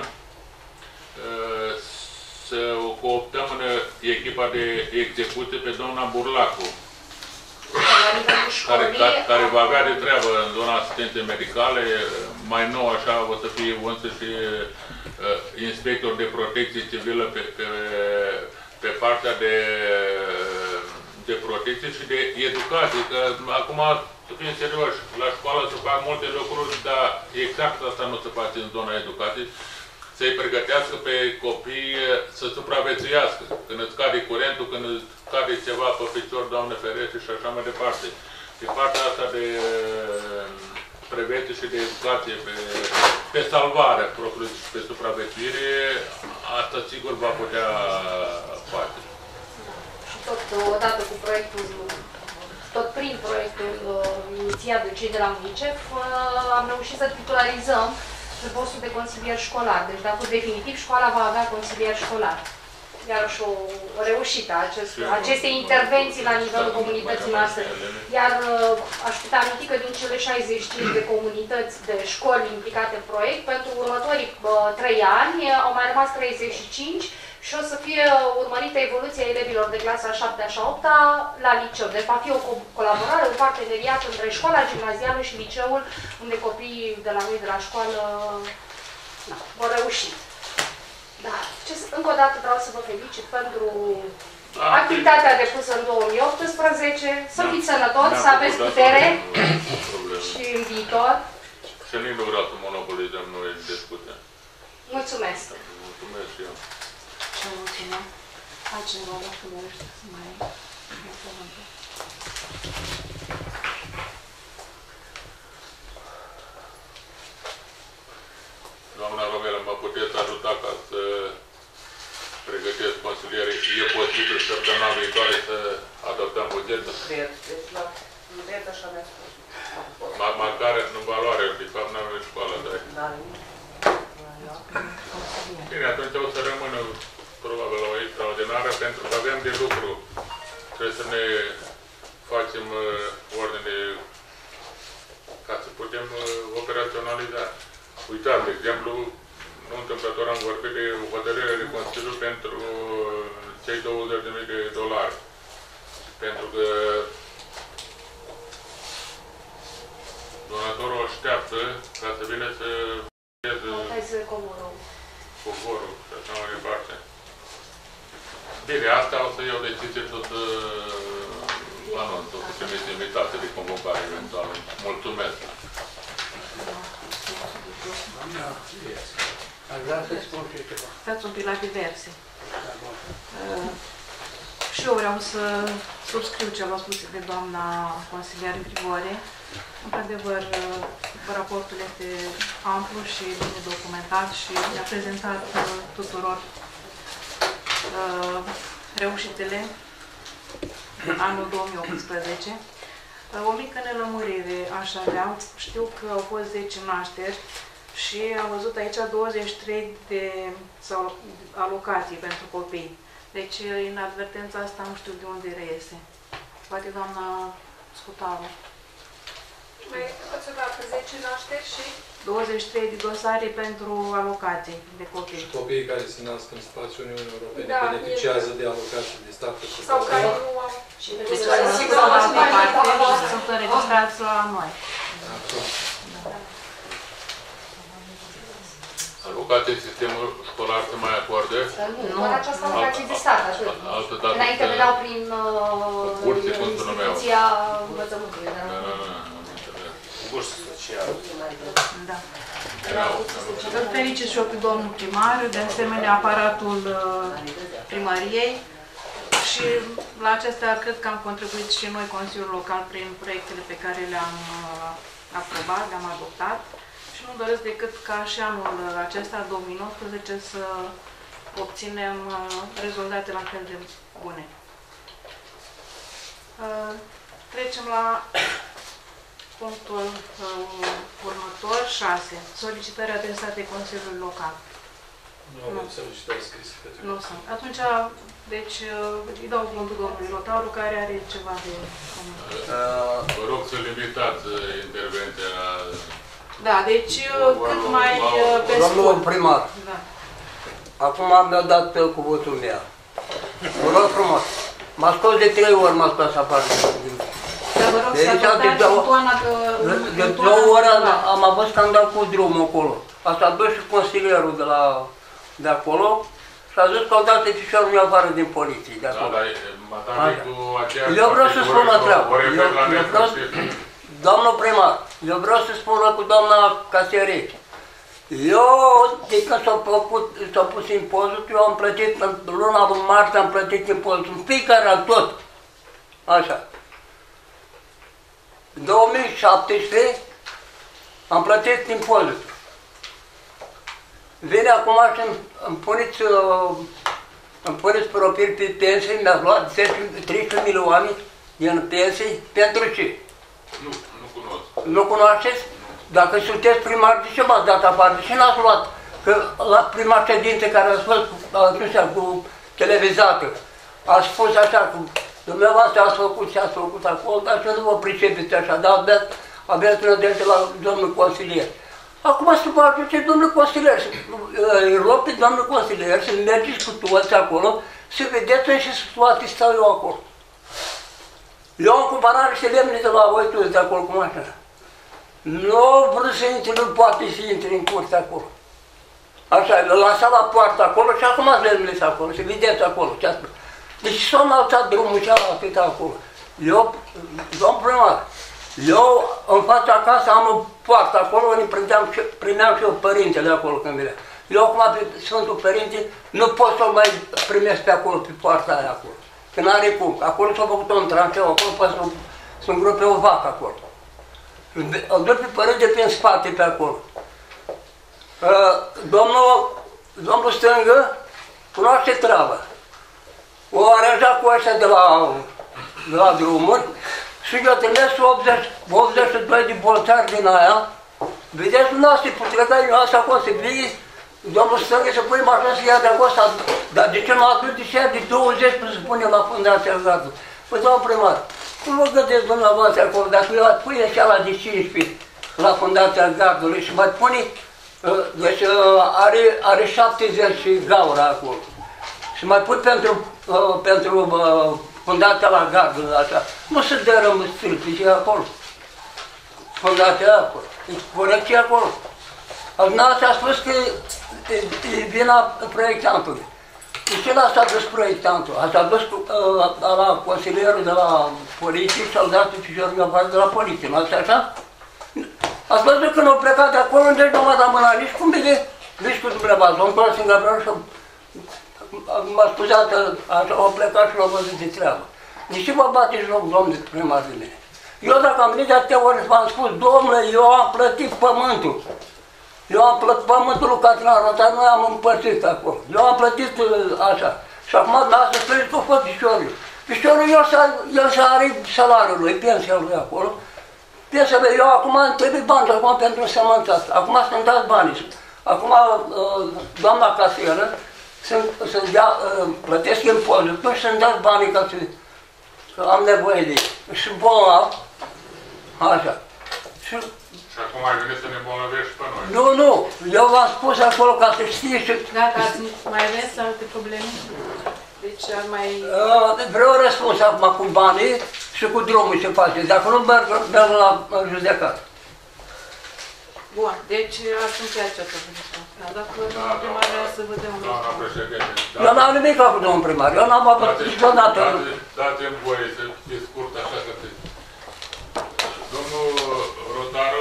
uh, să o cooptăm în echipa de execuție pe doamna Burlacu, care, care, care va avea de treabă în zona asistenței medicale. Mai nou așa o să fie însă și uh, inspector de protecție civilă pe, pe, pe partea de, de protecție și de educație. Că acum, să fim serioși, la școală se fac multe lucruri, dar exact asta nu se face în zona educației. Să-i pregătească pe copii să supraviețuiască. Când îți cade curentul, când îți cade ceva pe picior, Doamne ferește, și așa mai departe. Pe partea asta de prevenție și de educație, pe, pe salvare, propriu, și pe supraviețuire, asta sigur va putea face. Și tot odată cu proiectul, tot prin proiectul inițiat de cei de la UNICEF, am reușit să titularizăm pe postul de consilier școlar. Deci, dacă definitiv școala va avea consilier școlar. Iarăși o reușită acest, aceste intervenții la nivelul comunității noastre. Iar aș putea aminti că din cele șaizeci și cinci de comunități de școli implicate în proiect, pentru următorii trei ani au mai rămas treizeci și cinci și o să fie urmărită evoluția elevilor de clasa a șaptea și a opta la liceu. Deci va fi o colaborare, un parteneriat între școala gimnazială și liceul, unde copiii de la noi de la școală na, vor reuși. Da. Ce, încă o dată vreau să vă felicit pentru activitatea depusă în două mii optsprezece, să fiți sănătoși, să aveți putere și în viitor. Și nici nu vreau să monopolizăm noi discuția. Mulțumesc! Mulțumesc și eu. Și mulțumesc. Altcineva dacă dorește să mai ia cuvântul. Doamna Romero, mă puteți ajuta ca să pregătesc consilierii? E posibil săptămâna viitoare să adoptăm bugetul? Cred, deci la cred așa mi-a spus. Măcar în valoare, de fapt n-am venit școală, dar... Bine, atunci o să rămână probabil o extraordinară, pentru că avem de lucru. Trebuie să ne facem uh, ordine ca să putem uh, operaționaliza. Uitați, de exemplu, nu întâmplător am vorbit de o hotărâre de Consiliu pentru uh, cei douăzeci de mii de dolari. Pentru că donatorul așteaptă ca să vină să Hai coborul. Coborul și așa mai departe. Bine, asta o să iau decizie tot uh, anunț, o să trimite invitație de convocare eventual. Mulțumesc! Aș vrea să spun și ceva. Stați un pic la diverse. Uh, și eu vreau să subscriu ce v-a spus de doamna consilier Grigore. Într-adevăr, raportul este amplu și bine documentat și ne-a prezentat tuturor uh, reușitele în anul două mii optsprezece. Uh, o mică nelămurire aș avea. Știu că au fost zece nașteri și am văzut aici douăzeci și trei de sau, alocații pentru copii. Deci, în advertența asta nu știu de unde reiese. Poate doamna Scutaru. Mai ați dat zece nașteri și douăzeci și trei de dosare pentru alocații de copii. Și copiii care se nasc în spațiul Uniunii Europene da, beneficiază e... de alocații de stat. Sau care nu au... Și deci, care sunt în altă parte și sunt înregistrați la noi. Alocații sistemul școlar se mai acorde? Nu, doar această alocație de stat, atât. Înainte veneau prin instituția învățământului. Burse sociale. Da. Îl felicit și eu pe domnul primar, de asemenea aparatul primăriei și la acestea cred că am contribuit și noi, Consiliul Local, prin proiectele pe care le-am aprobat, le-am adoptat și nu doresc decât ca și anul acesta, două mii nouăsprezece, să obținem rezultate la fel de bune. Trecem la punctul uh, următor, șase. Solicitări adresate Consiliului Local. Nu avem solicitări scrise. Nu sunt. Atunci, deci, uh, îi dau cuvântul domnului Lotaru, care are ceva de comunicat. Uh, vă rog să limitați intervenția. Da, deci, uh, cât mai uh, pe scurt. Domnul primar, da. Acum mi-a dat uh, cuvântul meu. Vă rog frumos, m-a scos de trei ori, m-a scos afară din... Dar vă rog să adoptați întoana că... De două ori am avut scandal cu drumul acolo. Asta a dus și consilierul de, la, de acolo și a zis că au dat fișorul meu afară din poliție. De acolo. Eu vreau să spun la treabă. Eu, eu vreau, domnul primar, eu vreau să spun la cu doamna Casierie. Eu, de când s-a pus impozitul, eu am plătit, în luna lui martie am plătit impozitul, în fiecare an tot. Așa. În două mii șaptesprezece am plătit impozitul. Vine acum și îmi puneți, îmi puneți profil pe pensii, mi-a luat treisprezece milioane din pensii, pentru ce? Nu, nu cunosc. Nu cunoașteți? Dacă sunteți primar, de ce m-ați dat afară? De ce n-ați luat? Că la prima ședință care a fost atunci cu televizată, a spus așa, cu dumneavoastră ați făcut ce ați făcut acolo, dar să nu vă pricepeți așa, dar aveți, aveți nădejde la domnul consilier. Acum să vă ajute domnul consilier, îi rog pe domnul consilier să mergeți cu toți acolo, să vedeți în ce situație stau eu acolo. Eu am cumpărat niște lemne de la voi toți de acolo cu mașina. Nu vreau să intre, nu poate să intre în curte acolo. Așa, l-a lăsat la poartă acolo și acum lemnele acolo, să vedeți acolo ce a spus. Deci s-a înalțat drumul cealaltă acolo. Eu, domn primar, eu în fața casă am o poartă acolo, unde primeam și, primeam și eu părintele acolo când venea. Eu acum pe Sfântul Părinte nu pot să-l mai primesc pe acolo, pe poarta aia acolo. Că n-are cum. Acolo s-a făcut un tranșeu, acolo poate să, să îngrope o vacă acolo. Îl duc pe părinte pe în spate pe acolo. Domnul, domnul stângă cunoaște treaba. O aranjat cu ăștia de la, de la drumuri și eu trimis optzeci, optzeci și doi de boltari din aia. Vedeți, dumneavoastră, putreca eu asta acolo să vii, domnul stângă să pui mașina să ia de acolo, dar de ce nu a dus de ce de douăzeci până să pune la fundația gardului? Păi, domnul primar, cum vă gândeți dumneavoastră acolo, dacă eu pui așa la de cincisprezece la fundația gardului și mai pune, deci are, are șaptezeci gaura acolo. Și mai pui pentru, pentru fundația la gardul, așa, nu se dărâm stâlpii acolo. Fundația acolo, e corecție acolo. Dumneavoastră a spus că e, e vina proiectantului. De ce l-a dus proiectantul? Ați dus uh, la consilierul de la poliție și-au dat fișorul de la poliție, nu ați așa? Ați văzut când au plecat de acolo, unde nu m-a dat mâna, nici cum vede, nici cu dumneavoastră, am întors în Gabriel și m-a spus că așa au plecat și l-au văzut de treabă. Nici vă bate joc, domnule primar de mine. Eu dacă am venit de atâtea ori v-am spus, domnule, eu am plătit pământul. Eu am plătit pământul lui Catrina Rotar, noi am împărțit acolo. Eu am plătit așa. Și acum lasă să-i tot fost pișorul. Pișorul el, el să are salariul lui, pensia lui acolo. Pensia lui, eu acum îmi trebuie bani acum pentru însămânțat. Acum să-mi dați banii. Acum doamna casieră să-mi dea, plătesc impozitul și să-mi dați banii ca să am nevoie de ei. Și bolnav, așa. Și Și acum ai venit să ne îmbolnăvești pe noi. nu, nu, eu v-am spus acolo ca să știi și... Gata, ați mai aveți alte probleme? Deci ar mai... Uh, vreau răspuns acum cu banii și cu drumul ce faceți. Dacă nu merg, merg la judecat. Bun, deci ați încheiat această poziție. Da, dacă domnul primar vrea să vă dăm un Doamna președinte, Eu n-am nimic cu domnul primar, eu n-am avut niciodată. Dați-mi voie să fie scurt, așa că te... Domnul Rotar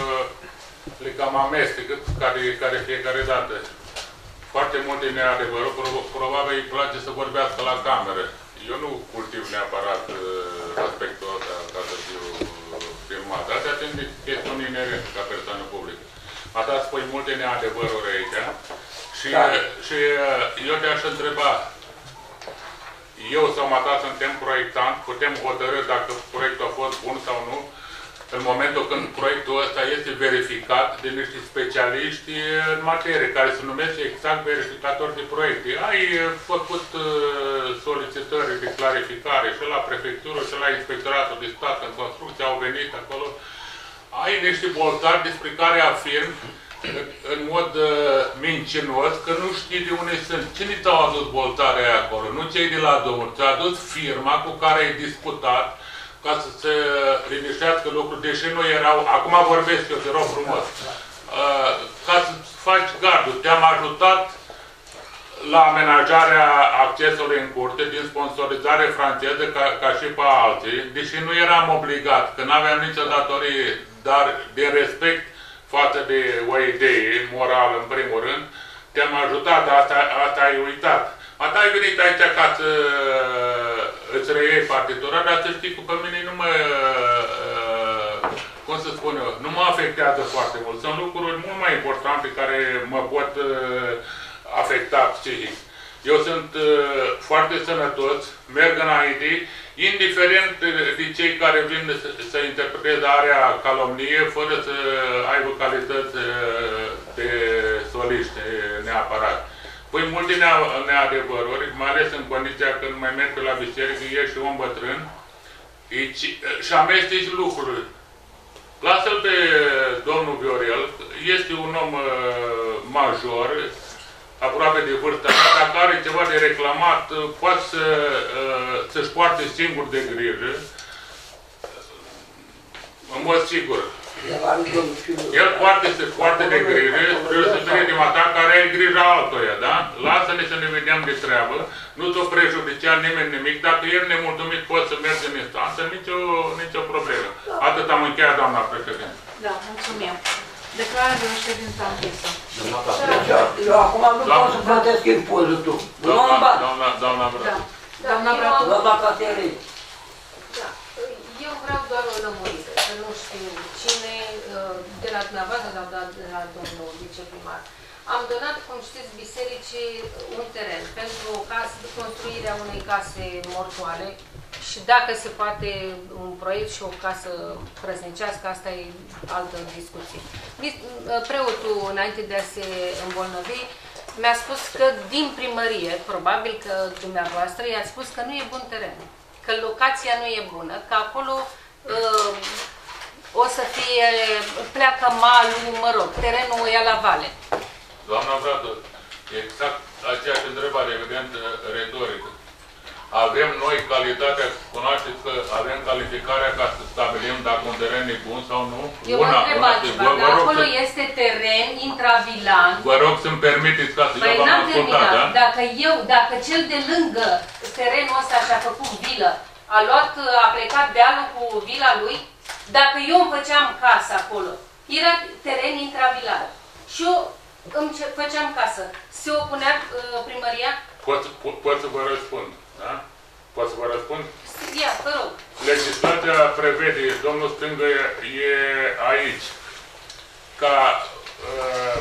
le cam amestecă care, care fiecare dată. Foarte multe neadevăruri, probabil îi place să vorbească la cameră. Eu nu cultiv neapărat aspectul ăsta ca să fiu filmat. Astea sunt chestiuni inerente ca persoană publică. Asta spui multe neadevăruri aici. Și, da. și eu te-aș întreba, eu sau Mata suntem proiectant, putem hotărâ dacă proiectul a fost bun sau nu, în momentul când proiectul ăsta este verificat de niște specialiști în materie, care se numesc exact verificatori de proiecte. Ai făcut solicitări de clarificare și la prefectură și la Inspectoratul de Stat în construcție, au venit acolo. Ai niște boltari despre care afirm în mod mincinos că nu știi de unde sunt. Cine ți-au adus boltarea acolo? Nu cei de la domnul. Ți-a adus firma cu care ai disputat ca să se liniștească lucruri, deși nu erau, acum vorbesc eu, te rog frumos, uh, ca să faci gardul. Te-am ajutat la amenajarea accesului în curte din sponsorizare franceză ca, ca și pe alții, deși nu eram obligat, că nu aveam nicio datorie, dar din respect față de o idee morală, în primul rând, te-am ajutat, asta, asta ai uitat. Ata ai venit aici ca să îți reiei partitura, dar să știi că pe mine nu mă, cum să spun eu, nu mă afectează foarte mult. Sunt lucruri mult mai importante care mă pot afecta psihic. Eu sunt foarte sănătos, merg înainte, indiferent de cei care vin să interpreteze area calomnie, fără să aibă calități de soliști neapărat. Păi multe neadevăruri, mai ales în condiția când mai merg pe la biserică, ești și om bătrân, și amesteci lucruri. Lasă-l pe domnul Viorel, este un om major, aproape de vârsta mea, dacă are ceva de reclamat, poate să, să-și poarte singur de grijă, în mod sigur. El foarte, foarte de grijă, trebuie să fie din ta care ai grijă altoia, da? Lasă-ne să ne vedem de treabă, nu te-o prejudicia nimeni nimic, dacă ești nemulțumit poți să mergi în instanță, nicio, nicio problemă. Atât am încheiat, doamna președinte. Da, mulțumim. Declară de ședința închisă. Eu acum nu pot să plătesc impozitul. Doamna, doamna, doamna Bratu. Doamna Bratu. Doamna Caterin. Da. Eu vreau doar o lămurire, că nu știu cine, de la dumneavoastră sau de la domnul viceprimar. Am donat, cum știți, bisericii un teren pentru casă, construirea unei case mortoare și dacă se poate un proiect și o casă crăsnicească, asta e altă discuție. Preotul, înainte de a se îmbolnăvi, mi-a spus că din primărie, probabil că dumneavoastră, i-ați spus că nu e bun teren, că locația nu e bună, că acolo uh, o să fie, pleacă malul, mă rog, terenul ia la vale. Doamna Bratu, exact aceeași întrebare, evident, retorică. Avem noi calitatea, cunoașteți că avem calificarea ca să stabilim dacă un teren e bun sau nu? Eu vă întreb altceva, dar acolo să... este teren intravilan. Vă rog să-mi permiteți ca să păi eu v-am ascultat, da? Dacă eu, dacă cel de lângă terenul ăsta și-a făcut vilă, a luat, a plecat dealul cu vila lui, dacă eu îmi făceam casă acolo, era teren intravilan. Și eu îmi făceam casă. Se opunea uh, primăria? Pot, pot, pot să vă răspund, da? Pot să vă răspund? Ia, vă rog. Legislația prevede, domnul Stângă e aici, ca uh,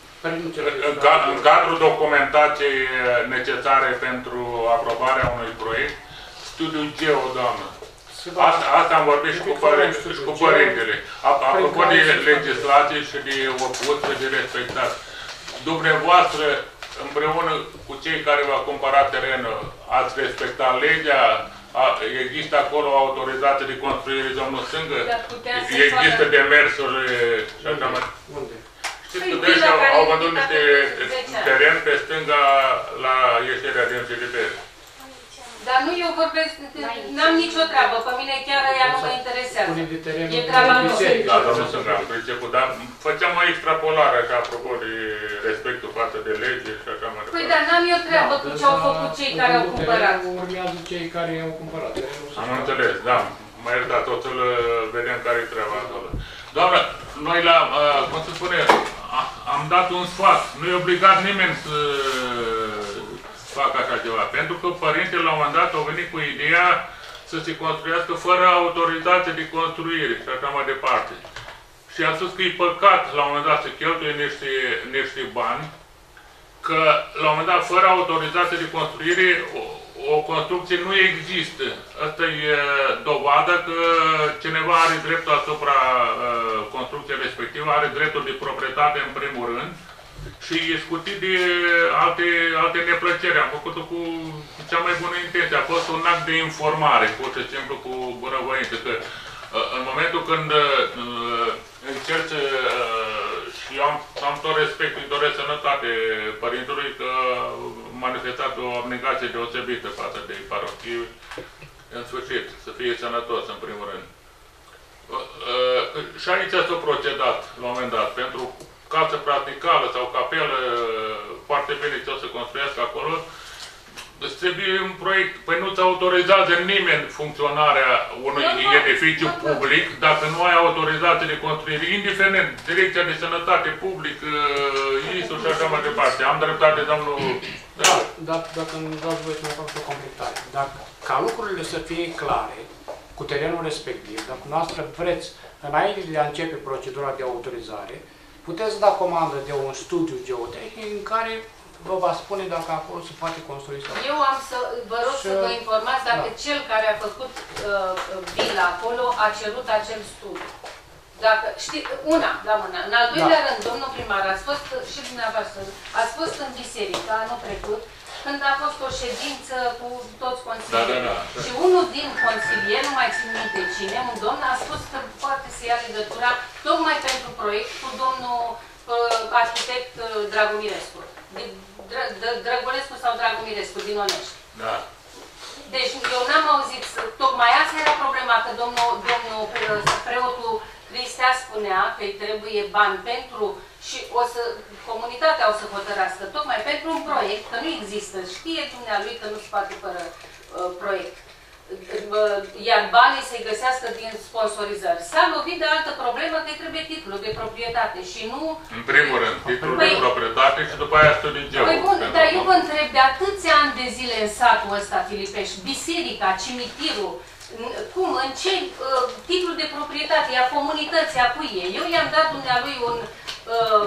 în, ca, în cadrul documentației necesare pentru aprobarea unui proiect, studiul geo, doamnă. Asta, asta am vorbit și cu, părin, și cu părintele. Apropo de legislație și de opus și de respectat. Dumneavoastră, împreună cu cei care v-au cumpărat terenul, ați respectat legea? Există acolo autorizație de construire, domnul Stângă? Există demersuri și așa mai. Unde? Știți că deși au, au vândut niște teren pe stânga la ieșirea din Filipere. Dar nu eu vorbesc, n-am nicio treabă, pe mine chiar ea nu mă interesează. E treaba noastră. Da, domnul Stângă, am priceput, dar făceam o extrapolare, așa, apropo de respectul față de lege și așa mai departe. Păi, dar n-am eu treabă cu ce au făcut cei care au cumpărat. Urmează cei care au cumpărat. Am înțeles, da. Mă iertați, o să-l vedem care-i treaba acolo. Doamnă, noi la, cum se spune, am dat un sfat. Nu e obligat nimeni să facă așa ceva. Pentru că părintele la un moment dat au venit cu ideea să se construiască fără autoritate de construire și așa mai departe. Și a spus că e păcat la un moment dat să cheltuie niște, niște bani, că la un moment dat fără autoritate de construire o, o construcție nu există. Asta e dovadă că cineva are dreptul asupra uh, construcției respective, are dreptul de proprietate în primul rând și e scutit de alte, alte neplăceri. Am făcut-o cu cea mai bună intenție. A fost un act de informare, pur și simplu cu bunăvoință. Că uh, în momentul când uh, încerci uh, și eu am, am tot respectul, îi doresc sănătate părintelui, că a manifestat o abnegație deosebită față de parochie. În sfârșit, să fie sănătos în primul rând. Uh, și aici s-a procedat la un moment dat pentru casă practicală sau capelă, foarte bine ce o să construiască acolo. Îți trebuie un proiect. Păi nu-ți autorizează nimeni funcționarea unui edificiu public dacă nu ai autorizație de construire, indiferent, Direcția de Sănătate Public, I S U și așa mai departe. Am dreptate, domnul... Da, da, dacă îmi dați voie să mai fac o completare. Dacă, ca lucrurile să fie clare cu terenul respectiv, dacă noastră vreți, înainte de a începe procedura de autorizare, puteți da comandă de un studiu geotehnic în care vă va spune dacă acolo se poate construi sau nu. Eu am să vă rog să vă informați dacă da. Cel care a făcut uh, vila acolo a cerut acel studiu. Dacă, știi, una la mână. În al doilea da. Rând, domnul primar, ați fost și dumneavoastră, ați fost în biserică anul trecut, când a fost o ședință cu toți consilierii. Da, da, da. Și unul din consilieri, nu mai țin minte cine, un domn, a spus că poate să ia legătura tocmai pentru proiect cu domnul uh, arhitect uh, Dragomirescu. Drăgulescu sau Dragomirescu, din Onești. Da. Deci eu n-am auzit, tocmai asta era problema, că domnul, domnul preotul Cristea spunea că îi trebuie bani pentru, și o să, comunitatea o să hotărască, tocmai pentru un proiect, că nu există, știe dumnealui că nu se poate fără uh, proiect. Iar banii se găsească din sponsorizări. S-a lovit de altă problemă că trebuie titlul de proprietate și nu... În primul rând, titlul păi, de proprietate și după aia studii geo. Păi bun, dar eu vă întreb, de atâția ani de zile în satul ăsta, Filipeș, biserica, cimitirul, cum, în ce uh, titlul de proprietate, a comunității, a cui e? Eu i-am dat dumnealui un, uh,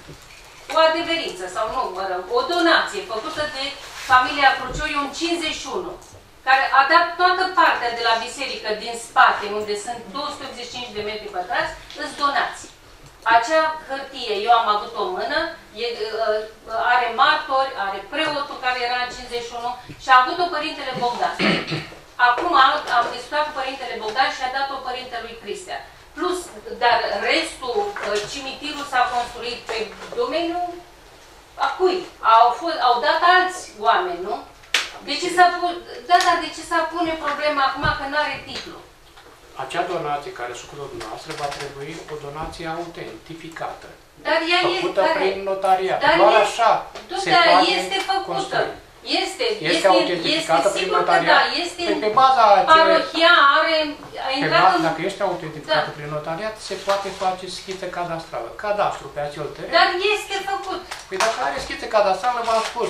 o adeverință, sau nu, mă rog, o donație făcută de familia Crucioiu în cincizeci și unu, care a dat toată partea de la biserică din spate, unde sunt două sute optzeci și cinci de metri pătrați, îți donați. Acea hârtie, eu am avut o mână, e, are martori, are preotul care era în cincizeci și unu și a avut-o părintele Bogdan. Acum am discutat cu părintele Bogdan și a dat-o părintelui Cristea. Plus, dar restul, cimitirul s-a construit pe domeniul a cui? Au, fost, au dat alți oameni, nu? De ce s-a pus, da, da, de ce s-a pune problema acum că nu are titlu? Acea donație care s-a făcut dumneavoastră va trebui o donație autentificată. Dar ea făcută este, prin notariat. Dar Doar este, așa se dar poate este făcută. construi. Este, Este, este, autentificată este prin sigur notariat? că da, este Pe, pe baza parohia are, a pe intrat baza, în... dacă este autentificată Da. prin notariat, se poate face schiță cadastrală. Cadastru pe acel teren. Dar este făcut. Păi dacă are schiță cadastrală, v-am spus.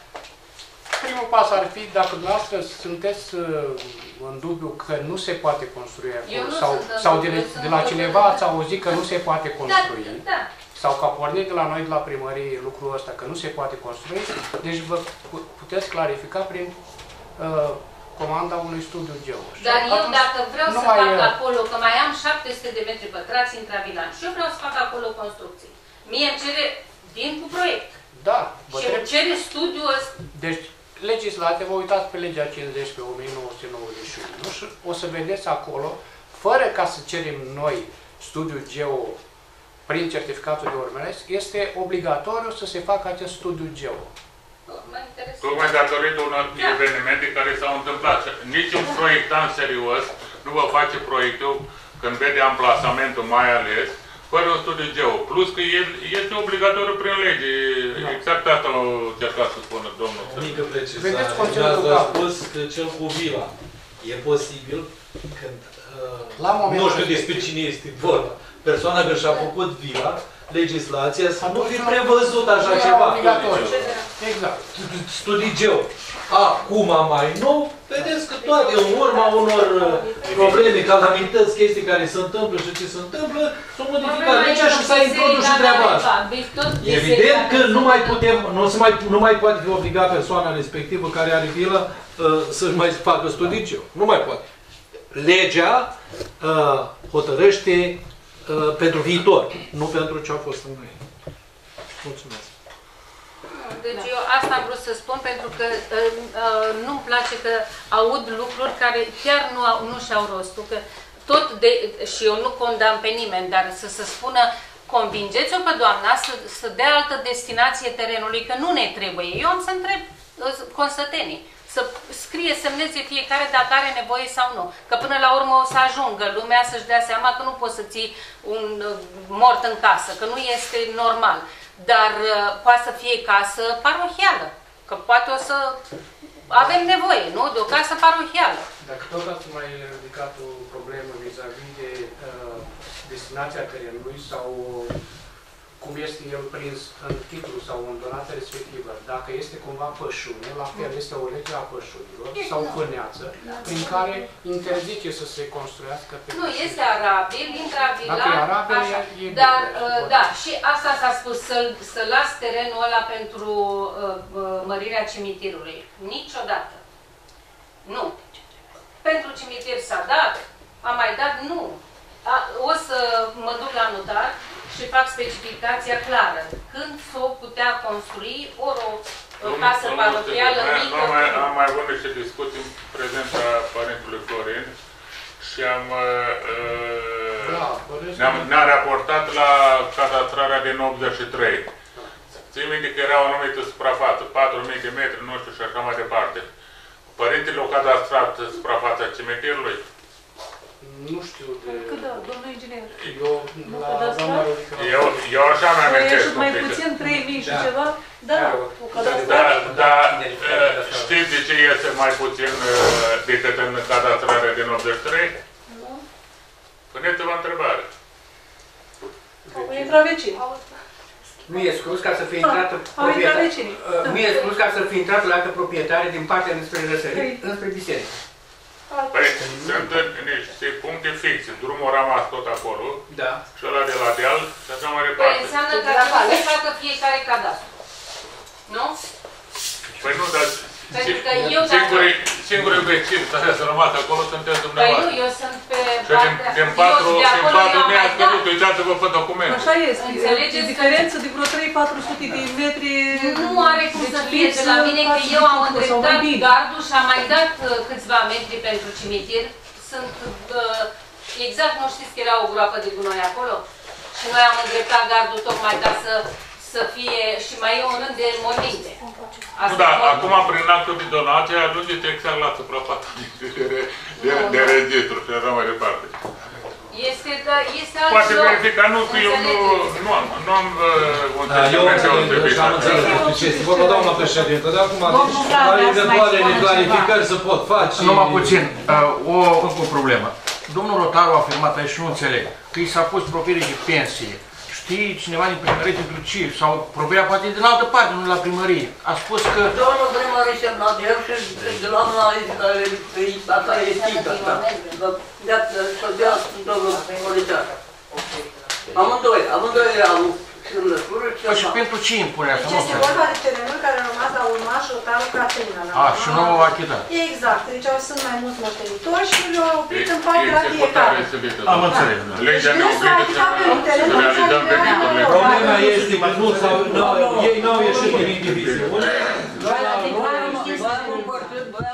Primul pas ar fi, dacă dumneavoastră sunteți uh, în dubiu că nu se poate construi acolo, sau, sau de, de la cineva ați auzit că nu se poate construi, da, da. sau că a pornit de la noi, de la primărie, lucrul ăsta, că nu se poate construi, deci vă puteți clarifica prin uh, comanda unui studiu geo. Dar eu dacă vreau să fac mai, acolo, că mai am șapte sute de metri pătrați intravilan și eu vreau să fac acolo construcții. Mie îmi cere, vin cu proiect. Da, vă și trebuie... îmi cere studiul ăsta. Deci, legislație, vă uitați pe legea cincizeci pe o mie nouă sute nouăzeci și unu și o să vedeți acolo, fără ca să cerem noi studiu geo prin certificatul de urmăresc, este obligatoriu să se facă acest studiu geo. Tocmai datorită unor da. evenimente care s-au întâmplat. Niciun proiectant serios nu vă face proiectul când vede amplasamentul mai ales, fără un studiu geo. Plus că el este obligatoriu prin lege. Da. Exact asta o încercat să spună domnul. O mică precizare. Ați spus că cel cu vila e posibil când uh, nu știu despre cine este vorba. Persoana care și-a făcut vila, legislația să nu fi prevăzut așa ceva. Exact. Studii geo. Acum mai nou, vedeți că toate în urma unor probleme, calamități, chestii care se întâmplă și ce se întâmplă, s-au modificat legea și s-a introdus și treaba asta. Evident că nu mai putem, nu, se mai, nu mai poate fi obligat persoana respectivă care are vilă uh, să-și mai facă studii geo. Nu mai poate. Legea uh, hotărăște uh, pentru viitor, nu pentru ce a fost înainte. Mulțumesc. Deci eu asta am vrut să spun pentru că uh, nu-mi place că aud lucruri care chiar nu, au, nu și-au rostul. Că tot de, și eu nu condamn pe nimeni, dar să se spună convingeți-o pe doamna să, să dea altă destinație terenului, că nu ne trebuie. Eu am să întreb uh, constătenii. Să scrie, semneze fiecare dacă are nevoie sau nu. Că până la urmă o să ajungă lumea să-și dea seama că nu poți să ții un uh, mort în casă, că nu este normal. Dar uh, poate să fie casă parohială, că poate o să avem nevoie, nu? De o casă parohială. Dacă tot ați mai ridicat o problemă vis-a-vis de uh, destinația terenului sau cum este el prins în titlu sau în donația respectivă, dacă este cumva pășune, la fel este o lege a pășunilor sau fâneață, prin care interzice să se construiască pe Nu, pășuni. Este arabil, intravilan, Dacă e arabil, așa. E, e Dar, bine, uh, da, și asta s-a spus, să, să las terenul ăla pentru uh, uh, mărirea cimitirului. Niciodată. Nu. Pentru cimitir s-a dat, a mai dat, nu. A, o să mă duc la notar și fac specificația clară. Când s-o putea construi ori o casă parohială mică. Am mai avut niște discuții în prezența părintelui Florin și am ne-am ne raportat la cadastrarea din optzeci și trei. Țin minte că era o anumită suprafață, patru mii de metri, nu știu, și așa mai departe. Părintele a cadastrat suprafața cimitirului? Nu știu de... Cât dă, domnul inginer? Eu, Nu la cadastră? doamna Rodica... Eu, eu așa mi-am Păi amintesc ieșit un mai pic. puțin, trei mii și ceva? Da, cu Da, cadastrare. da, știți de ce iese mai puțin uh, decât în cadastrarea din optzeci și trei? Nu? Puneți-vă întrebare. Au intrat vecinii. Nu e exclus ca să fie Da, intrat au intrat proprietar- vecinii. uh, Nu e exclus ca să fie intrat la altă proprietare din partea înspre răsărit, Păi- înspre biserică. Păi sunt niște puncte fixe. Drumul a rămas tot acolo. Da. Și ăla de la deal și așa mai Păi departe. înseamnă că trebuie să facă fiecare cadastru. Nu? Păi nu, dar Pentru că eu dacă- singurii, singurii vecini care s-au rămas acolo sunteți Păi nu, dumneavoastră. eu sunt pe Și din, partea... din patru, eu de din acolo patru i-am mii mai ați căzut, dat. uitați-vă pe documente. Așa este. Înțelegeți E că- diferență de vreo trei patru sute de metri. Nu are cum deci să fie de la mine, că față eu de am Cucă sau mai îndreptat bine. gardul și am mai dat uh, câțiva metri pentru cimitir. Sunt uh, exact, nu știți că era o groapă de gunoi acolo? Și noi am îndreptat gardul tocmai ca să, să fie și mai e un rând de morminte. Nu, da, acum prin actul de donație ajungeți exact la suprafața de, de, de, de registru și așa mai departe. Este, da, este alt Poate loc. verifica, nu, că eu nu, nu am, nu am uh, un Da, eu sentiment deosebit. și am înțeles despre ce este vorba, doamna președintă, dar acum, Domnul deci, Vlad la vrea să mai eventuale spună neclarificări se pot face. Numai puțin, uh, o, încă o problemă. Domnul Rotaru a afirmat aici și nu înțeleg că i s-a pus profilul de pensie. Știi cineva din primărie pentru ce? Sau profilia poate din altă parte, nu la primărie. A spus că... Domnul primar e semnat de el și de la mâna asta e stincă asta. Să dea domnul Polițar. Amândoi, amândoi erau semnătură și Păi și pentru ce impune asta? Deci Nu este înțeleg. vorba de terenul care a rămas la urmaș Rotaru Caterina. A, și nu au achitat. Exact, deci au sunt mai mulți moștenitori și le-au oprit în E parte la fiecare. executare săbită. Am înțeles. Legea ne obligă să să realizăm veniturile. Problema este că nu s-au, n-au- ei n-au ieșit din indivizie. Noi am împărțit,